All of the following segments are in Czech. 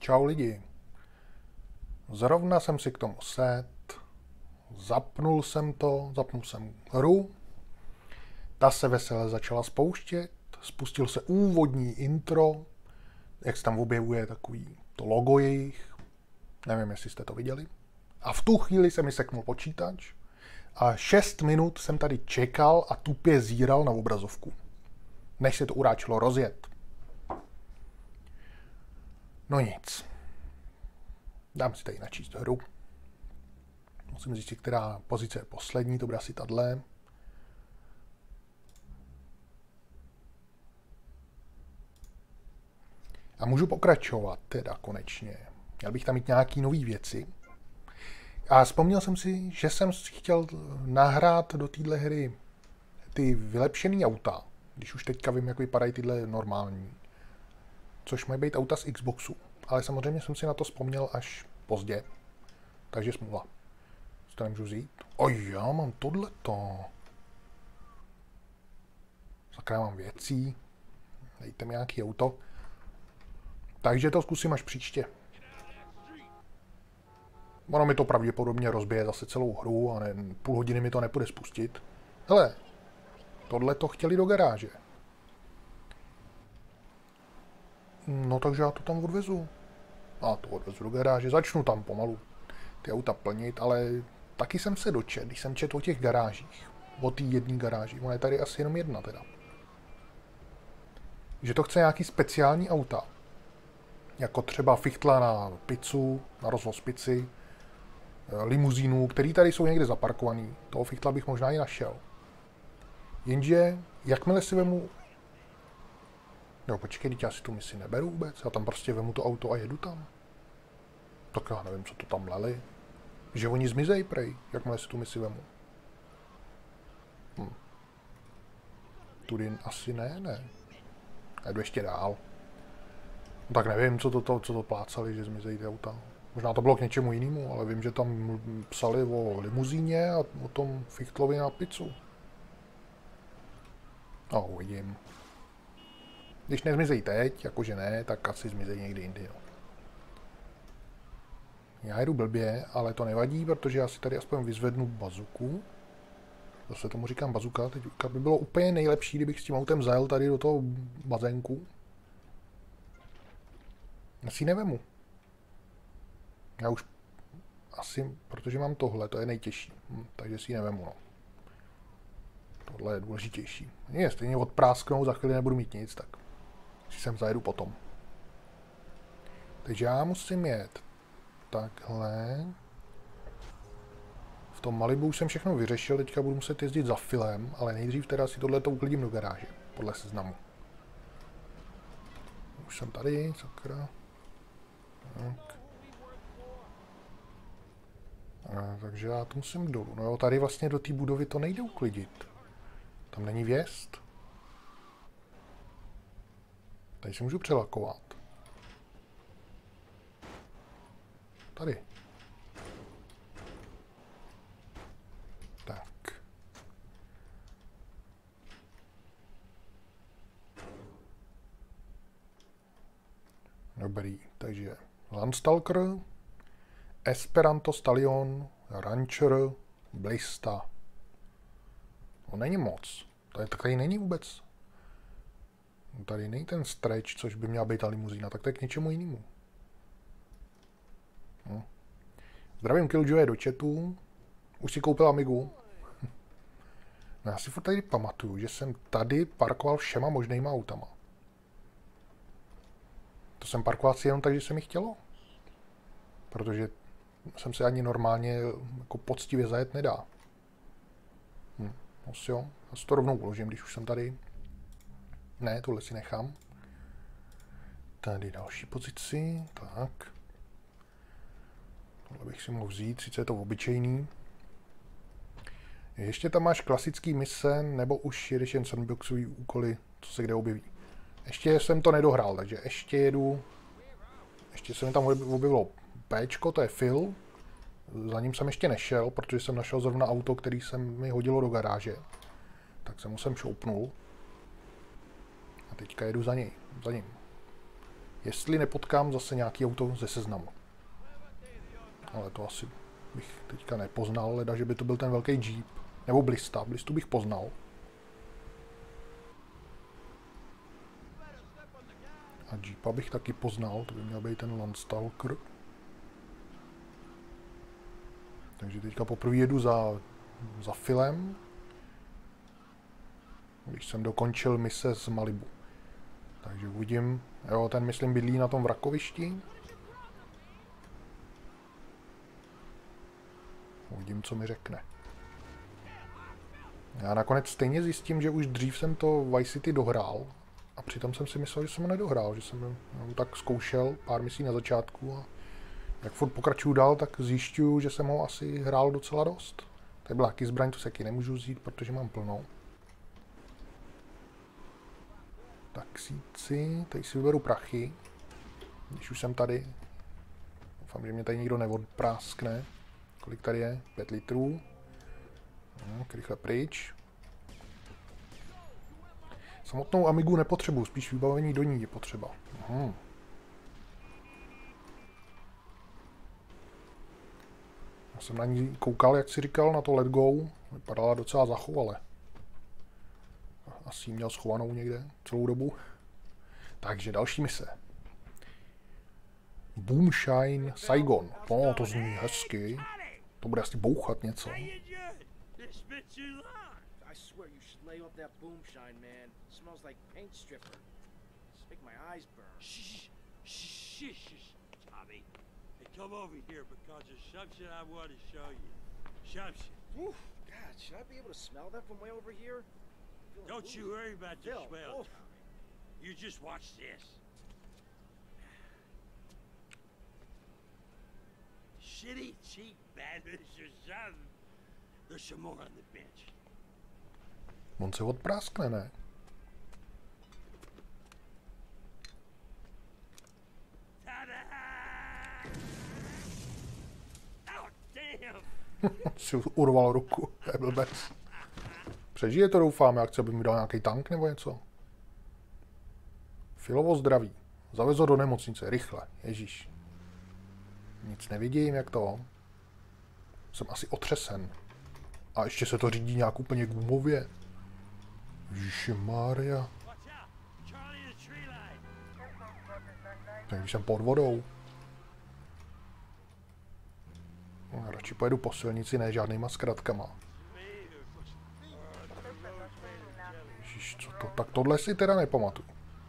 Čau lidi. Zrovna jsem si k tomu zapnul jsem hru, ta se vesele začala spouštět, spustil se úvodní intro, jak se tam objevuje takový to logo jejich, nevím, jestli jste to viděli. A v tu chvíli se mi seknul počítač a 6 minut jsem tady čekal a tupě zíral na obrazovku, než se to uráčilo rozjet. No nic. Dám si tady načíst hru. Musím zjistit, která pozice je poslední, to bude asi tahle. A můžu pokračovat teda konečně. Měl bych tam mít nějaký nový věci. A vzpomněl jsem si, že jsem chtěl nahrát do téhle hry ty vylepšený auta, když už teďka vím, jak vypadají tyhle normální. Což mají být auta z Xboxu. Ale samozřejmě jsem si na to vzpomněl až pozdě. Takže smůla. To nemůžu vzít. Oj, já mám tohleto. Sakra, mám věcí. Dejte mi nějaký auto. Takže to zkusím až příště. Ono mi to pravděpodobně rozbije zase celou hru a půl hodiny mi to nepůjde spustit. Hele, tohleto chtěli do garáže. No takže já to tam odvezu. A to odvezu do garáže. Začnu tam pomalu ty auta plnit, ale taky jsem se dočet, když jsem četl o těch garážích. O té jedné garáži. Ona je tady asi jenom jedna teda. Že to chce nějaký speciální auta. Jako třeba fichtla na pizzu, na rozvoz pizzy, limuzínů, který tady jsou někde zaparkovaný. Toho fichtla bych možná i našel. Jenže, jakmile si vemu... No počkej, já si tu misi neberu vůbec. Já tam prostě vemu to auto a jedu tam. Tak já nevím, co to tam leli. Že oni zmizej prej, jakmile si tu misi vemu. Tudy asi ne. Já jdu ještě dál. No, tak nevím, co to plácali, že zmizejí ty auta. Možná to bylo k něčemu jinému, ale vím, že tam psali o limuzíně a o tom fichtlovi na pizzu. No, uvidím. Když nezmizejí teď, jakože ne, tak asi zmizejí někdy jindy. No. Já jedu blbě, ale to nevadí, protože já si tady aspoň vyzvednu bazuku. Zase tomu říkám bazuka, teď by bylo úplně nejlepší, kdybych s tím autem zajel tady do toho bazénku. Já si ji nevemu. Já už asi, protože mám tohle, to je nejtěžší, takže si ji nevemu, no. Tohle je důležitější. Je, stejně odprásknout, za chvíli nebudu mít nic, tak si sem zajedu potom. Takže já musím jet takhle. V tom Malibu už jsem všechno vyřešil, teďka budu muset jezdit za Filem, ale nejdřív teda si tohleto uklidím do garáže, podle seznamu. Už jsem tady, sakra. Tak. Takže já to musím dolů. No jo, tady vlastně do té budovy to nejde uklidit. Tam není vjezd. Tady si můžu přelakovat. Tady. Tak. Dobrý, takže Landstalker, Esperanto Stallion, Rancher, Blista. To není moc. Tady není vůbec. Tady není ten stretch, což by měla být ta limuzína, tak to je k něčemu jinému. Zdravím Killjoye do chatu. Už si koupil Amigu. No já si furt tady pamatuju, že jsem tady parkoval všema možnýma autama. To jsem parkoval si jenom tak, že se mi chtělo. Protože jsem se ani normálně jako poctivě zajet nedá. Asi jo. Já si to rovnou uložím, když už jsem tady. Ne, tohle si nechám. Tady další pozici. Tak. Tohle bych si mohl vzít, sice je to obyčejný. Ještě tam máš klasický mise, nebo už jedeš jen sandboxový úkoly, co se kde objeví. Ještě jsem to nedohrál, takže ještě jedu. Ještě se mi tam objevilo Pčko, to je Phil. Za ním jsem ještě nešel, protože jsem našel zrovna auto, který se mi hodilo do garáže. Tak jsem mu sem šoupnul. A teďka jedu za ním. Jestli nepotkám zase nějaký auto ze seznamu. Ale to asi bych teďka nepoznal, leda, že by to byl ten velký Jeep. Nebo Blista. Blistu bych poznal. A Jeepa bych taky poznal, to by měl být ten Landstalker. Takže teďka poprvé jedu za Philem, když jsem dokončil mise z Malibu. Takže uvidím, jo, ten myslím bydlí na tom vrakovišti. Uvidím, co mi řekne. Já nakonec stejně zjistím, že už dřív jsem to Vice City dohrál. A přitom jsem si myslel, že jsem ho nedohrál, že jsem tak zkoušel pár misí na začátku a jak furt pokračuju dál, tak zjišťuju, že jsem ho asi hrál docela dost. Tady byla taky zbraň, to se taky nemůžu vzít, protože mám plnou. Taxíci, tady si vyberu prachy, když už jsem tady. Doufám, že mě tady nikdo neodpráskne. Kolik tady je? 5 litrů. Rychle pryč. Samotnou Amigu nepotřebuji, spíš vybavení do ní je potřeba. Já jsem na ní koukal, jak si říkal, na to Let Go. Vypadala docela zachovale. Asi ji měl schovanou někde celou dobu. Takže další mise. Boomshine Saigon. No, to zní hezky. To bude asi bouchat něco. Lay off that boomshine, man. It smells like paint stripper. It's make my eyes burn. Shh, shh, shh, Tommy. Hey, come over here because there's something I want to show you. Something. Oof, God, should I be able to smell that from way over here? Don't you worry about the Phil, smell, oof. Tommy. You just watch this. Shitty, cheap bandits or something. There's some more on the bench. On se odpráskne, ne? Si urval ruku, to je blbec. Přežije to, doufám, jak chce, by mi dal nějaký tank nebo něco. Filovo zdraví. Zavez ho do nemocnice, rychle, ježíš. Nic nevidím, jak to. Jsem asi otřesen. A ještě se to řídí nějak úplně gumově. Ježišmarja. Tak když jsem pod vodou. No, radši pojedu po silnici, ne žádnýma zkratkama. Ježiš, co to? Tak tohle si teda nepamatuju.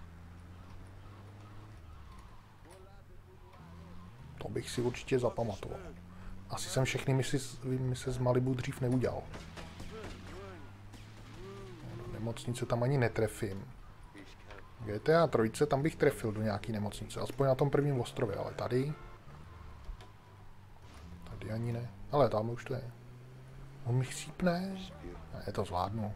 To bych si určitě zapamatoval. Asi jsem všechny mise z Malibu dřív neudělal. Nemocnice tam ani netrefím. GTA 3, tam bych trefil do nějaký nemocnice, aspoň na tom prvním ostrově, ale tady... Tady ani ne, ale tam už to je. On mi chcípne? Ne, to zvládnu.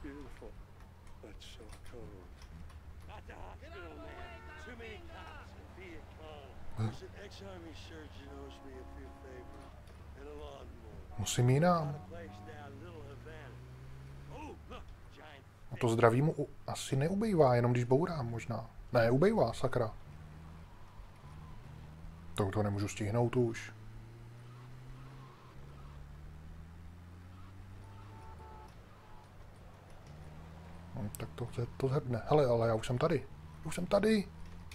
Musím jinam. A to zdraví mu asi neubejvá, jenom když bourám možná. Ne, ubejvá, sakra. To nemůžu stihnout už. No, tak to zhrdne. Hele, ale já už jsem tady. Už jsem tady.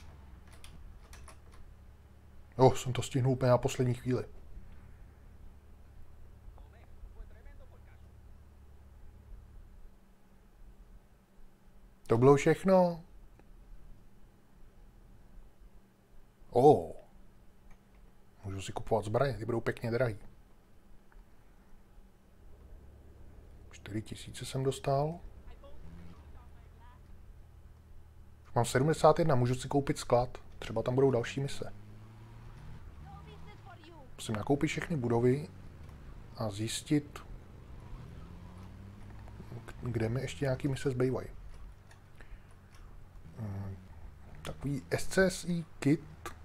Jo, jsem to stihnul úplně na poslední chvíli. To bylo všechno. Můžu si kupovat zbraně, ty budou pěkně drahý. 4000 jsem dostal. Už mám 71, můžu si koupit sklad. Třeba tam budou další mise. Musím nakoupit všechny budovy a zjistit, kde mi ještě nějaký mise zbývají. Takový SCSI kit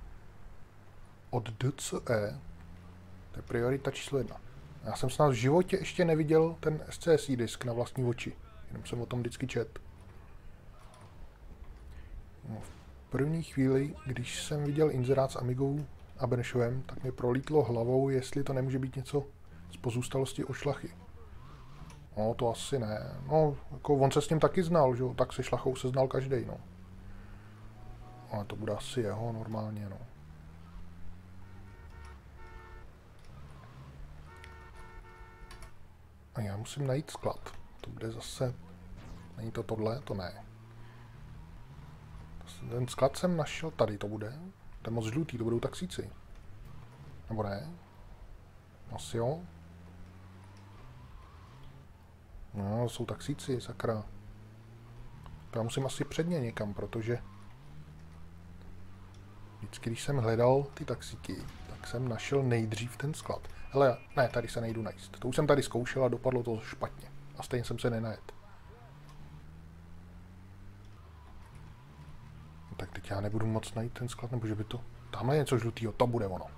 od DCE, to je priorita číslo 1. Já jsem snad v životě ještě neviděl ten SCSI disk na vlastní oči, jenom jsem o tom vždycky čet. No, první chvíli, když jsem viděl inzerát s Amigou a Benešovem, tak mi prolítlo hlavou, jestli to nemůže být něco z pozůstalosti od Šlachy. No, to asi ne. No, jako on se s ním taky znal, že jo? Tak se Šlachou se znal každej, no. Ale to bude asi jeho normálně, no. A já musím najít sklad. To bude zase... Není to tohle? To ne. Ten sklad jsem našel, tady to bude. To je moc žlutý, to budou taxíci. Nebo ne? Asi jo. No, jsou taxíci, sakra. Já musím asi předně někam, protože... Vždycky, když jsem hledal ty taxíky, tak jsem našel nejdřív ten sklad. Hele, ne, tady se nejdu najít. To už jsem tady zkoušel a dopadlo to špatně. A stejně jsem se nenajet. No, tak teď já nebudu moc najít ten sklad, nebo že by to... Tamhle je něco žlutýho, to bude ono.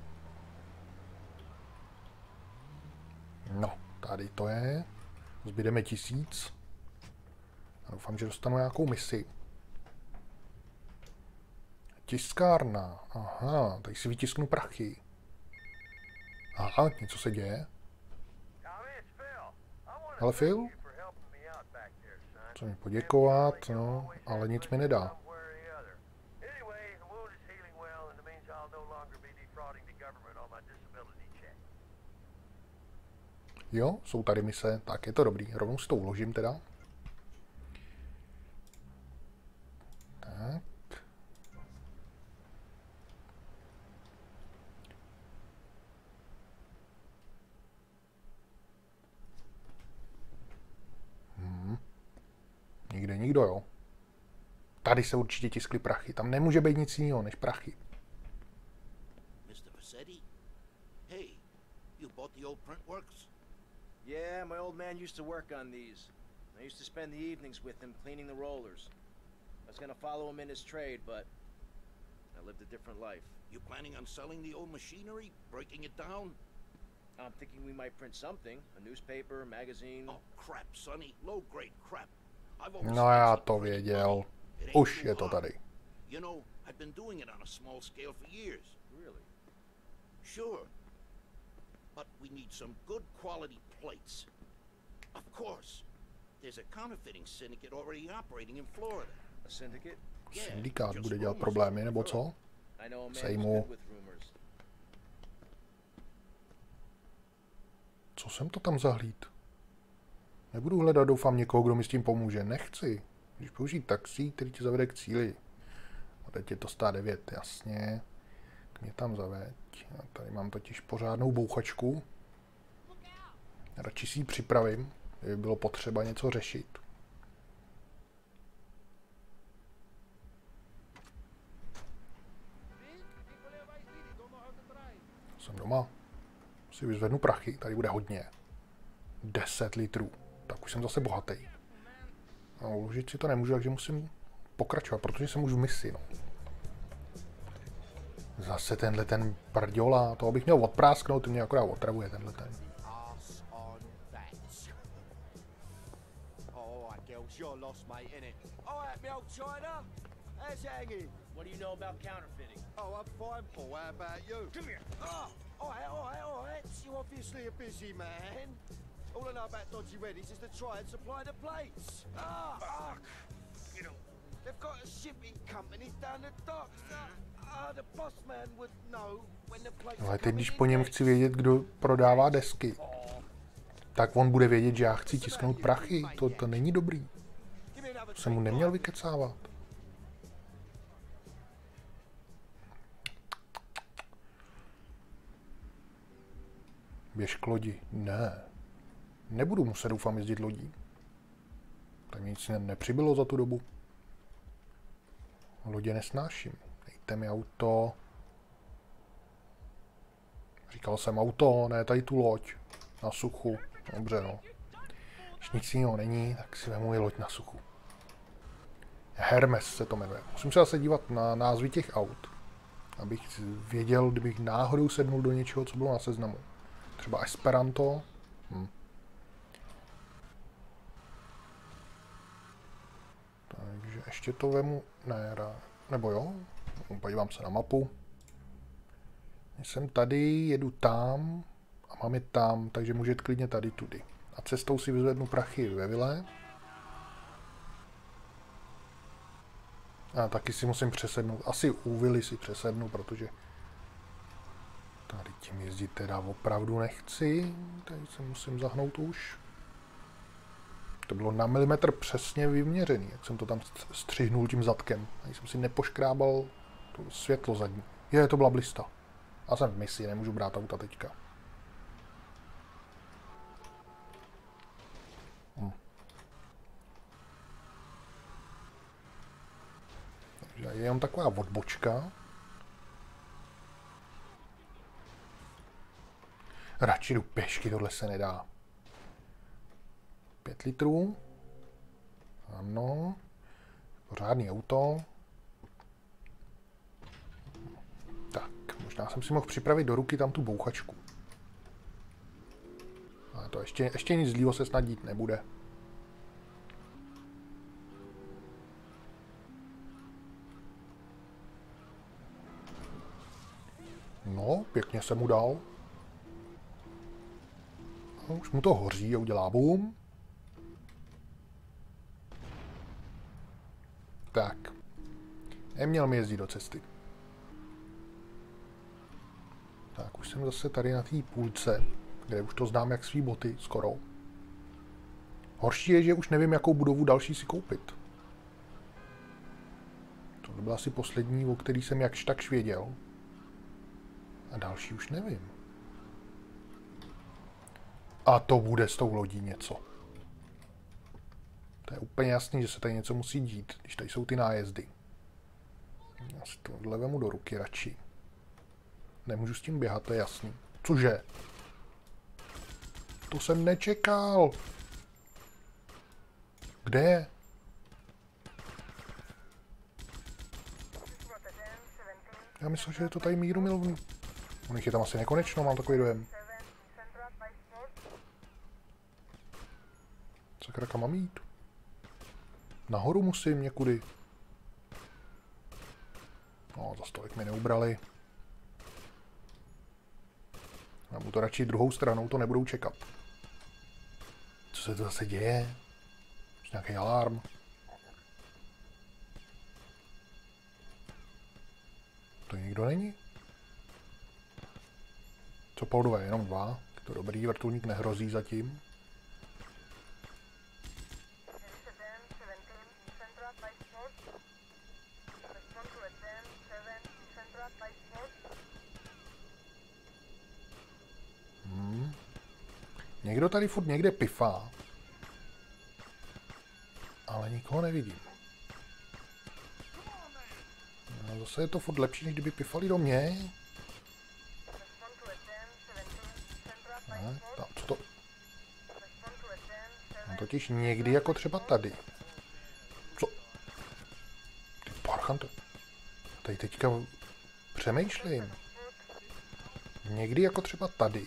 No, tady to je. Zbydeme 1000. A doufám, že dostanu nějakou misi. Tiskárna. Aha, tady si vytisknu prachy. Aha, něco se děje. Ale Phil? Chce mi poděkovat, no, ale nic mi nedá. Jo, jsou tady mise, tak je to dobrý. Rovnou si to uložím teda. Tak. Nikde nikdo, jo. Tady se určitě tiskly prachy. Tam nemůže být nic jiného než prachy. Mr. Vassetti? Hey, you bought the old Printworks? Yeah, my old man used to work on these. I used to spend the evenings with him cleaning the rollers. I was gonna follow him in his trade, but I lived a different life. You planning on selling the old machinery? Breaking it down? I'm thinking we might print something. A newspaper, magazine. Oh, crap, Sonny. Low-grade crap. No já to věděl. Už je to tady. You know, I've been doing it on a small scale for years. Really? Sure. But we need some good quality plates. Of course. There's a counterfeiting syndicate already operating in Florida. A syndicate? Syndikát bude dělat problémy, nebo co? I know a man Sejmu. who's good with rumors. Co jsem to tam zahlíd? Nebudu hledat, doufám, někoho, kdo mi s tím pomůže. Nechci. Když použít taxi, který tě zavede k cíli. A teď je to 109, jasně. Tak mě tam zaveď. Já tady mám totiž pořádnou bouchačku. Radši si ji připravím, kdyby bylo potřeba něco řešit. Jsem doma. Si vyzvednu prachy, tady bude hodně. 10 litrů. Tak už jsem zase bohatý. No, uložit si to nemůžu, takže musím pokračovat, protože jsem už v misi, no. Zase tenhle ten prděla, toho bych měl odprásknout, ty mě akorát otravuje tenhle ten. What do you know about counterfeiting? Oh, I'm fine, Paul. How about you? Come here. All right. You're obviously a busy man. All I know about Dodgy Reddies is to try and supply the plates. Fuck. You know, They've got a shipping company down the docks. The boss man would know when the plates Ale are teď, když coming po in něm next. chci vědět, kdo prodává desky, tak on bude vědět, že já chci tisknout prachy. To není dobrý. Give me another To jsem mu drink, neměl Mike. vykecávat. Běž k lodi. Ne. Nebudu muset, doufám, jezdit lodí. Tak mi nic nepřibylo za tu dobu. Lodě nesnáším. Dejte mi auto. Říkal jsem auto, ne tady tu loď. Na suchu. Dobře, no. Když nic jiného není, tak si vemu i loď na suchu. Hermes se to jmenuje. Musím se zase dívat na názvy těch aut. Abych věděl, kdybych náhodou sednul do něčeho, co bylo na seznamu. Třeba Esperanto. Takže ještě to vemu. Ne, Nebo jo? Podívám se na mapu. Jsem tady, jedu tam a mám je tam, takže můžu jít klidně tady tudy. A cestou si vyzvednu prachy ve vile. A taky si musím přesednout. Asi u vily si přesednu, protože tady tím jezdit teda opravdu nechci. Tady se musím zahnout už. To bylo na milimetr přesně vyměřený, jak jsem to tam střihnul tím zadkem. Tady jsem si nepoškrábal to světlo zadní. To byla blista. A jsem v misi, nemůžu brát auta teďka. Takže je jenom taková odbočka. Radši jdu pěšky, tohle se nedá. 5 litrů. Ano. Pořádný auto. Tak, možná jsem si mohl připravit do ruky tam tu bouchačku. A to ještě nic zlýho se snad dít nebude. No, pěkně jsem mu dal. A už mu to hoří a udělá boom. Tak. Neměl mi jezdit do cesty. Tak, už jsem zase tady na té půlce, kde už to znám jak svý boty, skoro. Horší je, že už nevím, jakou budovu další si koupit. To byla asi poslední, o který jsem jakž takž věděl. A další už nevím. A to bude s tou lodí něco. To je úplně jasný, že se tady něco musí dít, když tady jsou ty nájezdy. Já si tohle vemu do ruky radši. Nemůžu s tím běhat, to je jasný. Cože? To jsem nečekal. Kde je? Já myslím, že je to tady míru milovný. On jich je tam asi nekonečno, mám takový dojem. Sakra, kam mám jít? Nahoru musím někudy. No, za stolik mi neubrali. Já mu to radši druhou stranou, to nebudou čekat. Co se to zase děje? Nějaký alarm. To nikdo není? Co poldové? Jenom 2. To dobrý, vrtulník nehrozí zatím. Někdo tady furt někde pifá. Ale nikoho nevidím. No, zase je to furt lepší, než kdyby pifali do mě. Ne, tam, co to? No, totiž někdy jako třeba tady. Co? Ty parchante. Tady teďka přemýšlím. Někdy jako třeba tady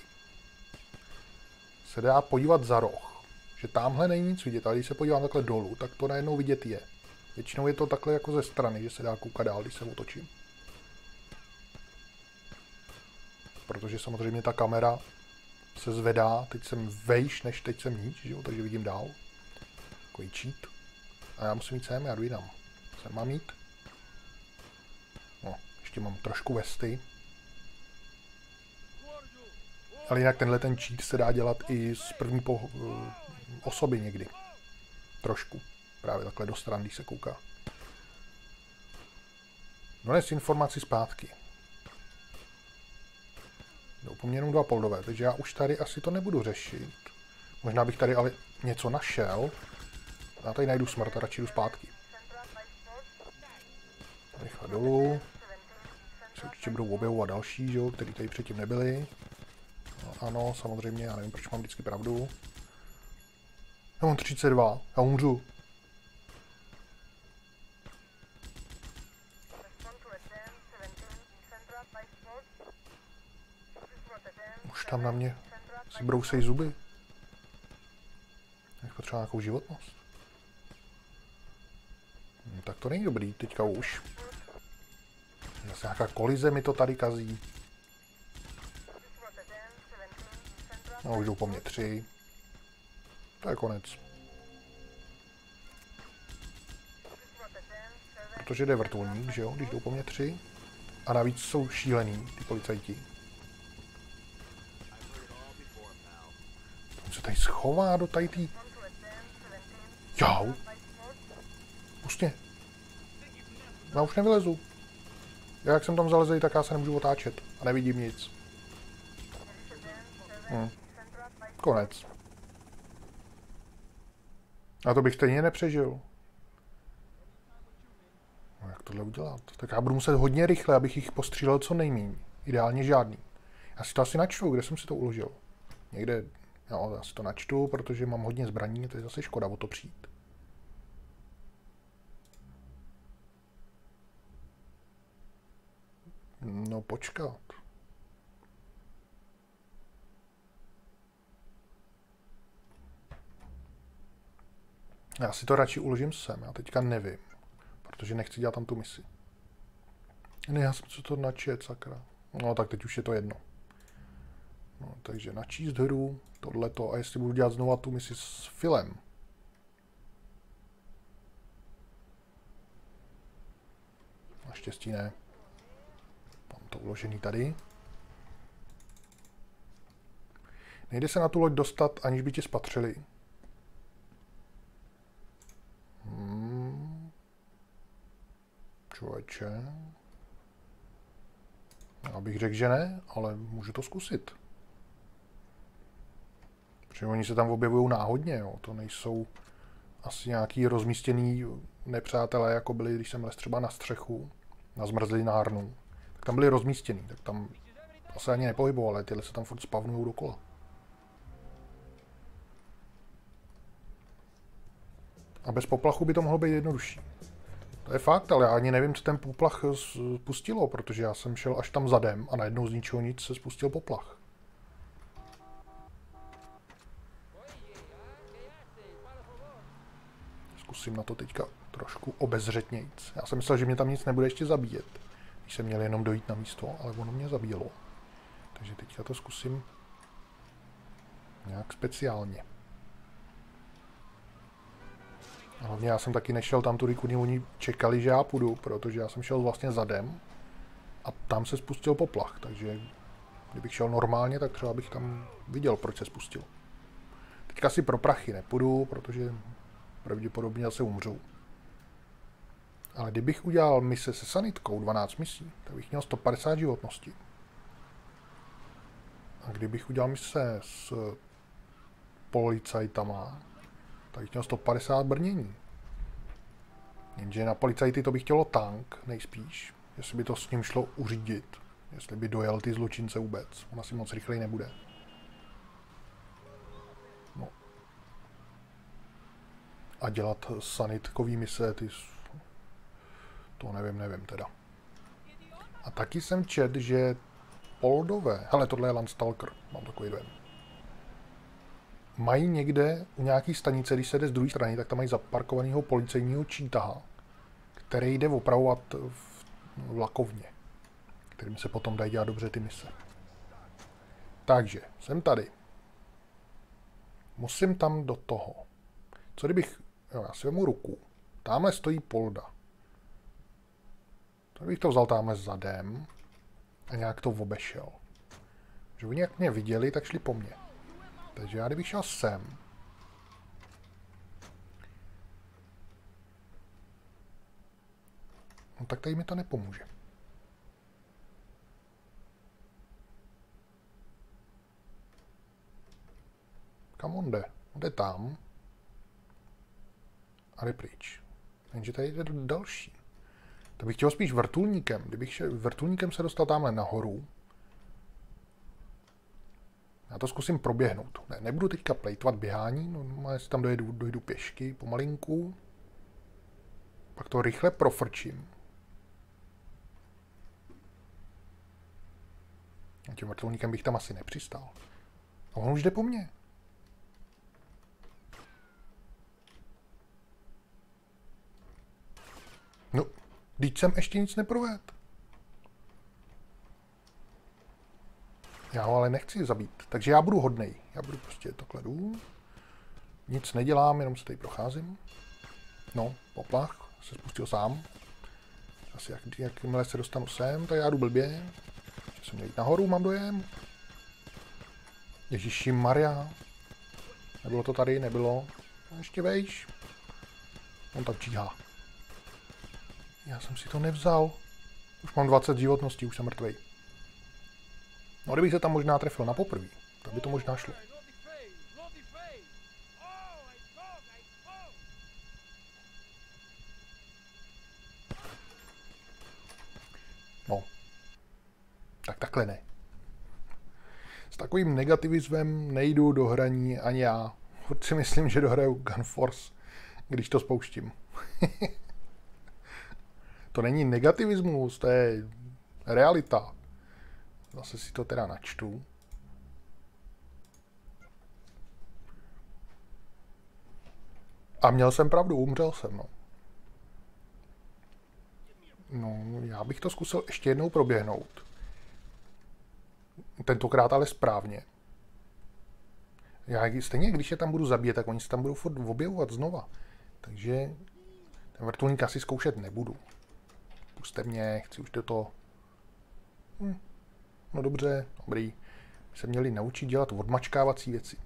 se dá podívat za roh. Že tamhle není nic vidět, ale když se podívám takhle dolů, tak to najednou vidět je. Většinou je to takhle jako ze strany, že se dá koukat dál, když se otočím. Protože samozřejmě ta kamera se zvedá, teď jsem vejš, než teď jsem níž, že jo? Takže vidím dál. Takový cheat. A já musím jít sem, já jdu jinam. Sem mám jít. No, ještě mám trošku vesty. Ale jinak tenhle ten cheat se dá dělat i z první osoby někdy. Trošku. Právě takhle do stran, když se kouká. Dones informaci zpátky. Jdou po mně jenom 2 poldové, takže já už tady asi to nebudu řešit. Možná bych tady ale něco našel. Já tady najdu smrt a radši jdu zpátky. Rychle dolů. Se určitě budou objevovat další, že jo, který tady předtím nebyli. No, ano, samozřejmě, já nevím, proč mám vždycky pravdu. Já mám 32, já umřu. Už tam na mě si brousej zuby. Jak potřeba nějakou životnost. Tak to není dobrý, teďka už. Zase nějaká kolize mi to tady kazí. No, už jdou po mně 3. To je konec. Protože jde vrtulník, že jo, když jdou po mně 3. A navíc jsou šílený, ty policajti. On se tady schová do tady tý... Jau. Pustě. Já už nevylezu. Jak jsem tam zalezl, tak já se nemůžu otáčet. A nevidím nic. Konec. A to bych stejně nepřežil. No, jak tohle udělat? Tak já budu muset hodně rychle, abych jich postřílel co nejméně. Ideálně žádný. Já si to asi načtu, kde jsem si to uložil. Někde, jo, já si to načtu, protože mám hodně zbraní, to je zase škoda o to přijít. No počkat. Já si to radši uložím sem, já teďka nevím, protože nechci dělat tam tu misi. Ne, já jsem co to načet, sakra. No tak teď už je to jedno. No, takže načíst hru, tohleto, a jestli budu dělat znova tu misi s Philem. Naštěstí ne. Mám to uložený tady. Nejde se na tu loď dostat, aniž by tě spatřili. Člověče. Já bych řekl, že ne, ale můžu to zkusit. Protože oni se tam objevují náhodně, jo. To nejsou asi nějaký rozmístěný nepřátelé, jako byli, když jsem les třeba na střechu, na zmrzlinárnu. Tak tam byli rozmístěný, tak tam se ani nepohybovali, tyhle se tam furt spavnují dokola. A bez poplachu by to mohlo být jednodušší. To je fakt, ale já ani nevím, co ten poplach spustilo, protože já jsem šel až tam zadem a najednou z ničeho nic se spustil poplach. Zkusím na to teďka trošku obezřetnějc. Já jsem myslel, že mě tam nic nebude ještě zabíjet, když jsem měl jenom dojít na místo, ale ono mě zabíjelo. Takže teďka to zkusím nějak speciálně. A hlavně já jsem taky nešel tam tudy, kudy oni čekali, že já půjdu, protože já jsem šel vlastně zadem a tam se spustil poplach, takže kdybych šel normálně, tak třeba bych tam viděl, proč se spustil. Teďka si pro prachy nepůjdu, protože pravděpodobně zase umřu. Ale kdybych udělal mise se sanitkou, 12 misí, tak bych měl 150 životnosti. A kdybych udělal mise s policajtama, tak bych měl 150 brnění. Jenže na policajty to by chtělo tank, nejspíš. Jestli by to s ním šlo uřídit. Jestli by dojel ty zločince vůbec. On asi moc rychleji nebude. No. A dělat sanitkový mise, to nevím teda. A taky jsem čet, že Poldové, hele, tohle je Landstalker, mám takový dojem. Mají někde u nějaký stanice, když se jde z druhé strany, tak tam mají zaparkovaného policejního čítaha, který jde opravovat v vlakovně, kterým se potom dají dělat dobře ty mise. Takže, jsem tady. Musím tam do toho. Co kdybych, jo, já si vemu ruku. Támhle stojí Polda. To bych to vzal támhle zadem a nějak to obešel. Že oni jak mě viděli, tak šli po mně. Takže já kdybych šel sem, no tak tady mi to nepomůže. Kam on jde? On jde tam. A jde pryč. Jenže tady jde další. To bych chtěl spíš vrtulníkem. Kdybych vrtulníkem se dostal tamhle nahoru, já to zkusím proběhnout. Ne, nebudu teďka plejtvat běhání, no, jestli tam dojdu pěšky pomalinku. Pak to rychle profrčím. A tím vrtulníkem bych tam asi nepřistál. A on už jde po mně. No, vždyť jsem ještě nic neprovedl. Já ho ale nechci zabít, takže já budu hodnej. Já budu prostě takhle jdu. Nic nedělám, jenom se tady procházím. No, poplach se spustil sám. Asi jakmile se dostanu sem, tak já jdu blbě. Že jsem měl jít nahoru, mám dojem. Ježiši Maria. Nebylo to tady, nebylo. A ještě vejš. On tak číhá. Já jsem si to nevzal. Už mám 20 životností, už jsem mrtvej. No, kdybych se tam možná trefil na poprví, tak by to možná šlo. No. Tak takhle ne. S takovým negativismem nejdu do hraní ani já. Furt si myslím, že dohraju Gun Force, když to spouštím. To není negativismus, to je realita. Zase si to teda načtu. A měl jsem pravdu, umřel jsem, no. No, já bych to zkusil ještě jednou proběhnout. Tentokrát ale správně. Já stejně, když je tam budu zabíjet, tak oni se tam budou furt objevovat znova. Takže ten vrtulník asi zkoušet nebudu. Puste mě, chci už do toho. No dobře, dobrý. My se měli naučit dělat odmačkávací věci.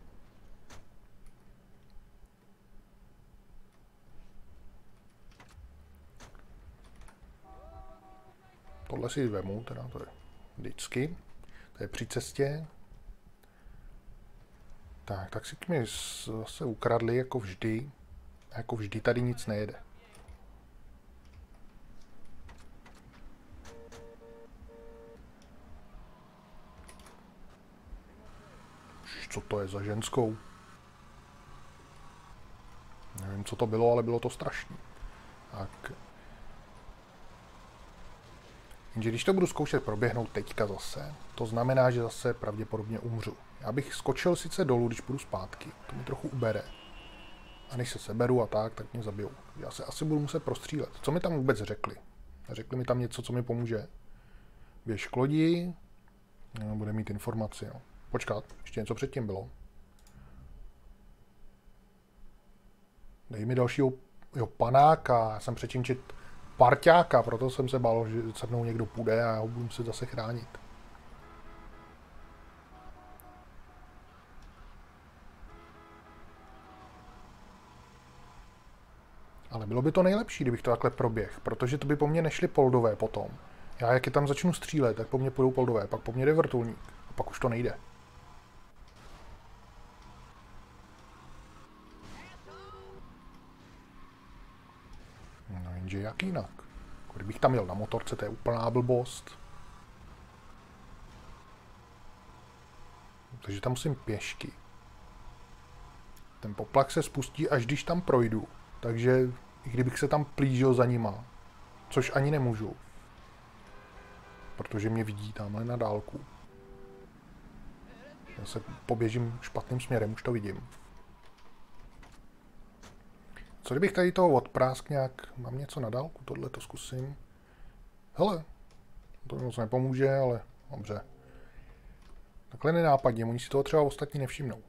Tohle si vemu, teda to je vždycky. To je při cestě. Tak si mi zase ukradli jako vždy. A jako vždy tady nic nejede. Co to je za ženskou? Nevím, co to bylo, ale bylo to strašný. Tak. Jenže když to budu zkoušet proběhnout teďka zase, to znamená, že zase pravděpodobně umřu. Já bych skočil sice dolů, když půjdu zpátky. To mi trochu ubere. A než se seberu a tak mě zabijou. Já se asi budu muset prostřílet. Co mi tam vůbec řekli? Řekli mi tam něco, co mi pomůže. Běž k lodi. No, bude mít informaci, no. Počkat, ještě něco předtím bylo. Dej mi dalšího panáka. Já jsem předtím čet parťáka, proto jsem se bál, že se mnou někdo půjde a já ho budu muset zase chránit. Ale bylo by to nejlepší, kdybych to takhle proběh, protože to by po mně nešly poldové potom. Já jak je tam začnu střílet, tak po mně půjdou poldové, pak po mně jde vrtulník a pak už to nejde. No jenže jak jinak? Kdybych tam jel na motorce, to je úplná blbost. Takže tam musím pěšky. Ten poplach se spustí, až když tam projdu. Takže i kdybych se tam plížil za nima, což ani nemůžu. Protože mě vidí tamhle na dálku. Já se poběžím špatným směrem, už to vidím. Co kdybych tady toho odprásk nějak... Mám něco na dálku, tohle to zkusím. Hele, to mi moc nepomůže, ale dobře. Takhle nenápadně, oni si toho třeba ostatní nevšimnou.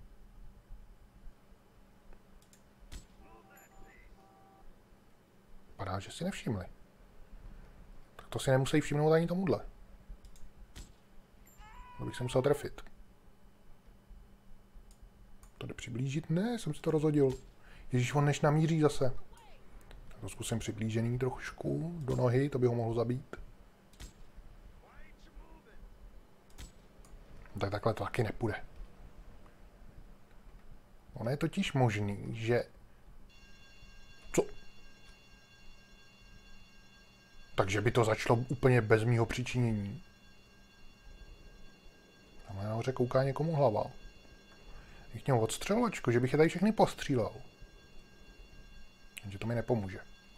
Padá, že si nevšimli. Tak to si nemusí všimnout ani tomuhle. To bych se musel trefit. To jde přiblížit? Ne, jsem si to rozhodil. Ježíš, on než namíří zase. Tak to zkusím přiblížený trošku do nohy, to by ho mohlo zabít. Tak takhle to taky nepůjde. Ono je totiž možný, že... Co? Takže by to začalo úplně bez mýho přičinění. Tam nahoře kouká někomu hlava. Bych měl odstřelovačku, že bych je tady všechny postřílel. Takže to mi nepomůže.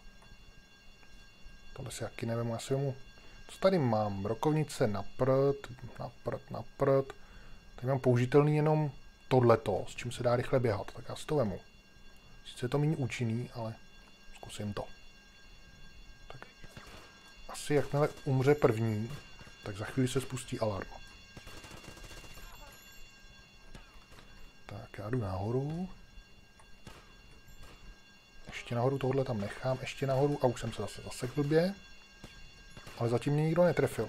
Tohle si jaký nevím, asi mu... Co tady mám? Rokovnice na prd. Tady mám použitelný jenom tohleto, s čím se dá rychle běhat, tak já si to vemu. Sice je to méně účinný, ale zkusím to. Tak asi jakmile umře první, tak za chvíli se spustí alarm. Tak já jdu nahoru. Ještě nahoru, tohle tam nechám, ještě nahoru a už jsem se zase zasekl blbě. Ale zatím mě nikdo netrefil.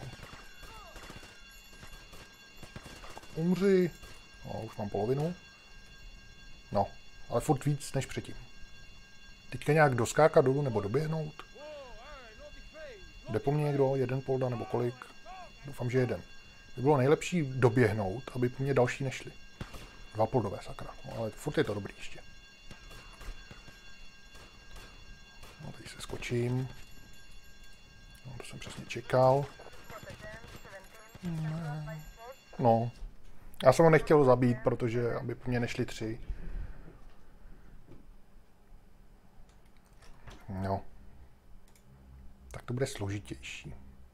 Umři. No, už mám polovinu. No, ale furt víc než předtím. Teďka nějak doskákat dolů nebo doběhnout. Jde po mně někdo, jeden polda nebo kolik? Doufám, že jeden. By bylo nejlepší doběhnout, aby po mně další nešli. 2 poldové, sakra. No, ale furt je to dobrý ještě. No, tady se skočím. No, to jsem přesně čekal. No. Já jsem ho nechtěl zabít, protože aby po mně nešli 3. No. Tak to bude složitější.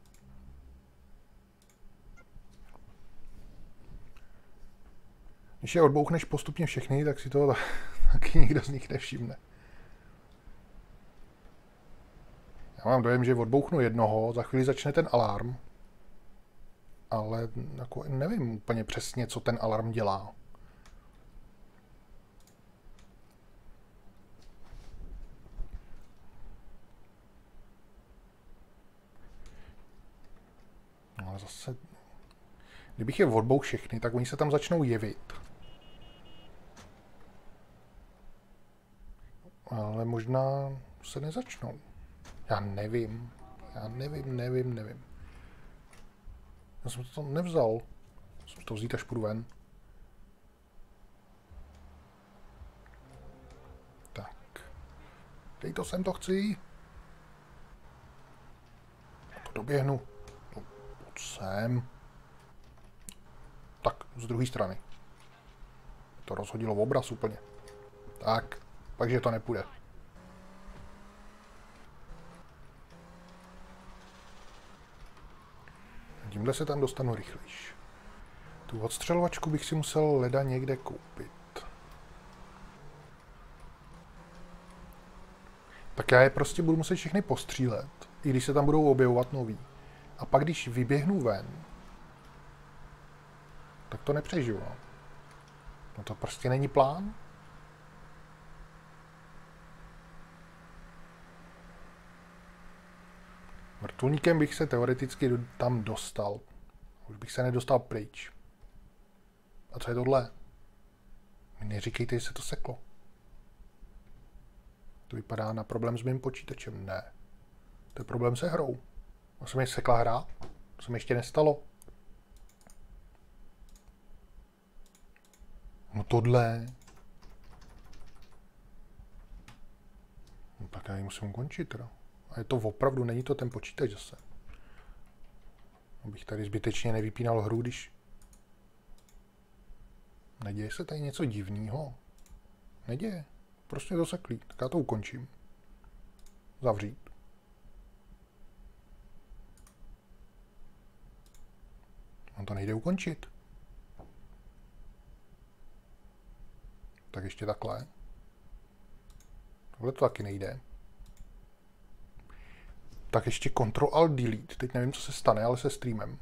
Když je odbouchneš postupně všechny, tak si to taky nikdo z nich nevšimne. Já mám dojem, že odbouchnu jednoho, za chvíli začne ten alarm. Ale jako nevím úplně přesně, co ten alarm dělá. No ale zase... Kdybych je odbouch všechny, tak oni se tam začnou jevit. Ale možná se nezačnou. Já nevím. Nevím. Já jsem to tam nevzal. Jsem to vzít, až půjdu ven. Tak. Dej to sem, to chci. Já to doběhnu. No, pojď sem. Tak, z druhé strany. To rozhodilo v obraz úplně. Tak, takže to nepůjde. Tímhle se tam dostanu rychlejš. Tu odstřelovačku bych si musel leda někde koupit. Tak já je prostě budu muset všechny postřílet, i když se tam budou objevovat nový. A pak když vyběhnu ven, tak to nepřežiju. No to prostě není plán. Vrtulníkem bych se teoreticky tam dostal. Už bych se nedostal pryč. A co je tohle? Neříkejte, že se to seklo. To vypadá na problém s mým počítačem. Ne. To je problém se hrou. A se mi sekla hra. To se mi ještě nestalo. No tohle. No tak já ji musím ukončit, teda. A je to opravdu, není to ten počítač zase. Abych tady zbytečně nevypínal hru, když... Neděje se tady něco divného? Neděje. Prostě doseklý. Tak já to ukončím. Zavřít. On to nejde ukončit. Tak ještě takhle. Tohle to taky nejde. Tak ještě Ctrl-Alt-Delete. Teď nevím, co se stane, ale se streamem.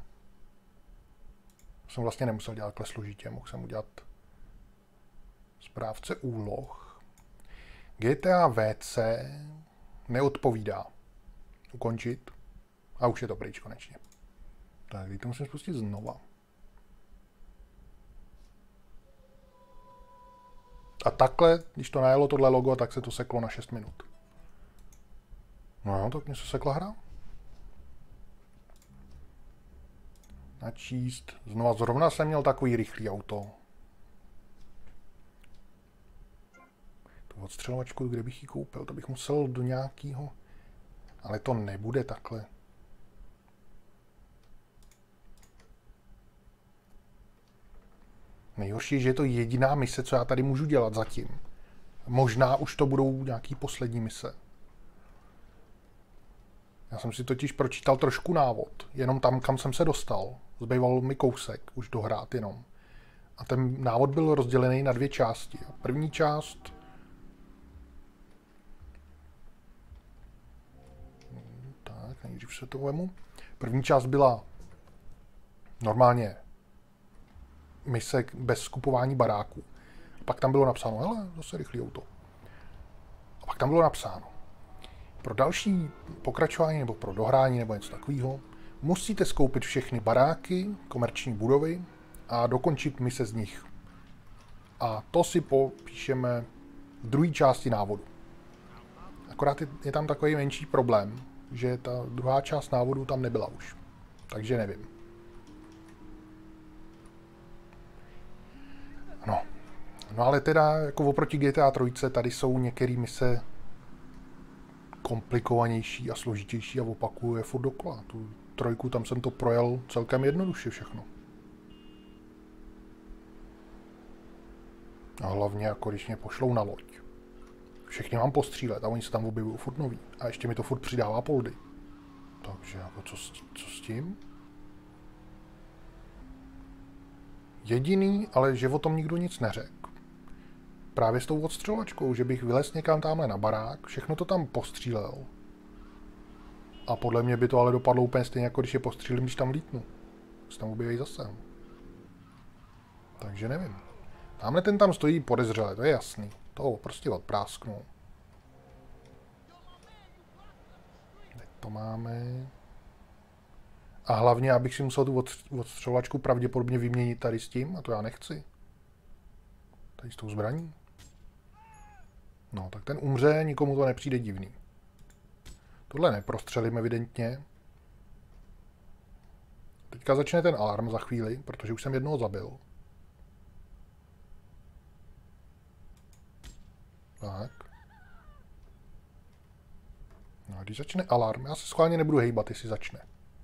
Jsem vlastně nemusel dělat takhle složitě. Mohl jsem udělat správce úloh. GTA VC neodpovídá. Ukončit. A už je to pryč konečně. Tak, teď to musím spustit znova. A takhle, když to najelo tohle logo, tak se to seklo na 6 minut. No jo, tak mě se sekla hra. Načíst. Znova zrovna jsem měl takový rychlý auto. Tu odstřelovačku, kde bych ji koupil, to bych musel do nějakého... Ale to nebude takhle. Nejhorší je, že je to jediná mise, co já tady můžu dělat zatím. Možná už to budou nějaký poslední mise. Já jsem si totiž pročítal trošku návod. Jenom tam, kam jsem se dostal. Zbýval mi kousek už dohrát jenom. A ten návod byl rozdělený na 2 části. První část... Tak, nejdřív se to vemu. První část byla normálně mise bez skupování baráků. Pak tam bylo napsáno, hele, zase rychlý auto. A pak tam bylo napsáno, pro další pokračování nebo pro dohrání nebo něco takového musíte skoupit všechny baráky, komerční budovy a dokončit mise z nich. A to si popíšeme v druhé části návodu. Akorát je tam takový menší problém, že ta druhá část návodu tam nebyla už. Takže nevím. No ale teda jako oproti GTA 3 tady jsou některé mise komplikovanější a složitější a opakuju je furt dokola. Tu 3 tam jsem to projel celkem jednoduše všechno. A hlavně jako když mě pošlou na loď. Všechny mám postřílet a oni se tam objevují furt nový. A ještě mi to furt přidává poldy. Takže jako co s tím? Jediný, ale že o tom nikdo nic neřekl. Právě s tou odstřelovačkou, že bych vylez někam tamhle na barák, všechno to tam postřílel. A podle mě by to ale dopadlo úplně stejně, jako když je postřílím, když tam lítnu. Se tam objeví zase. Takže nevím. Tamhle ten tam stojí podezřele, to je jasný. To prostě odprásknu. Teď to máme. A hlavně, abych si musel tu odstřelovačku pravděpodobně vyměnit tady s tím, a to já nechci. Tady s tou zbraní. No, tak ten umře, nikomu to nepřijde divný. Tohle neprostřelím evidentně. Teďka začne ten alarm za chvíli, protože už jsem jednoho zabil. Tak. No a když začne alarm, já se schválně nebudu hejbat, jestli začne.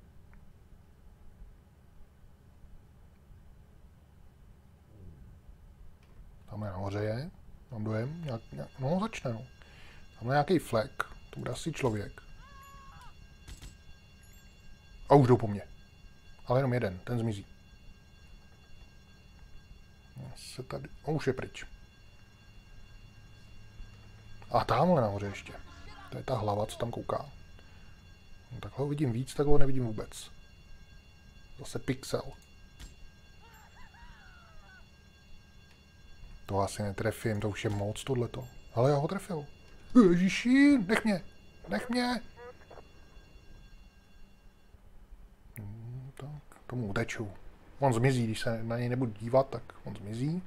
Tamhle nahoře je, mám dojem, no začne, no. Tamhle nějaký flek, to bude asi člověk. A už jdou po mně. Ale jenom jeden, ten zmizí. Se tady, už je pryč. A tamhle nahoře ještě. To je ta hlava, co tam kouká. No, takhle ho vidím víc, takhle ho nevidím vůbec. Zase pixel. To asi netrefím, to už je moc tohleto. Ale já ho trefil. Ježiši, nech mě, nech mě. Tak, tomu uteču. On zmizí, když se na něj nebudu dívat, tak on zmizí.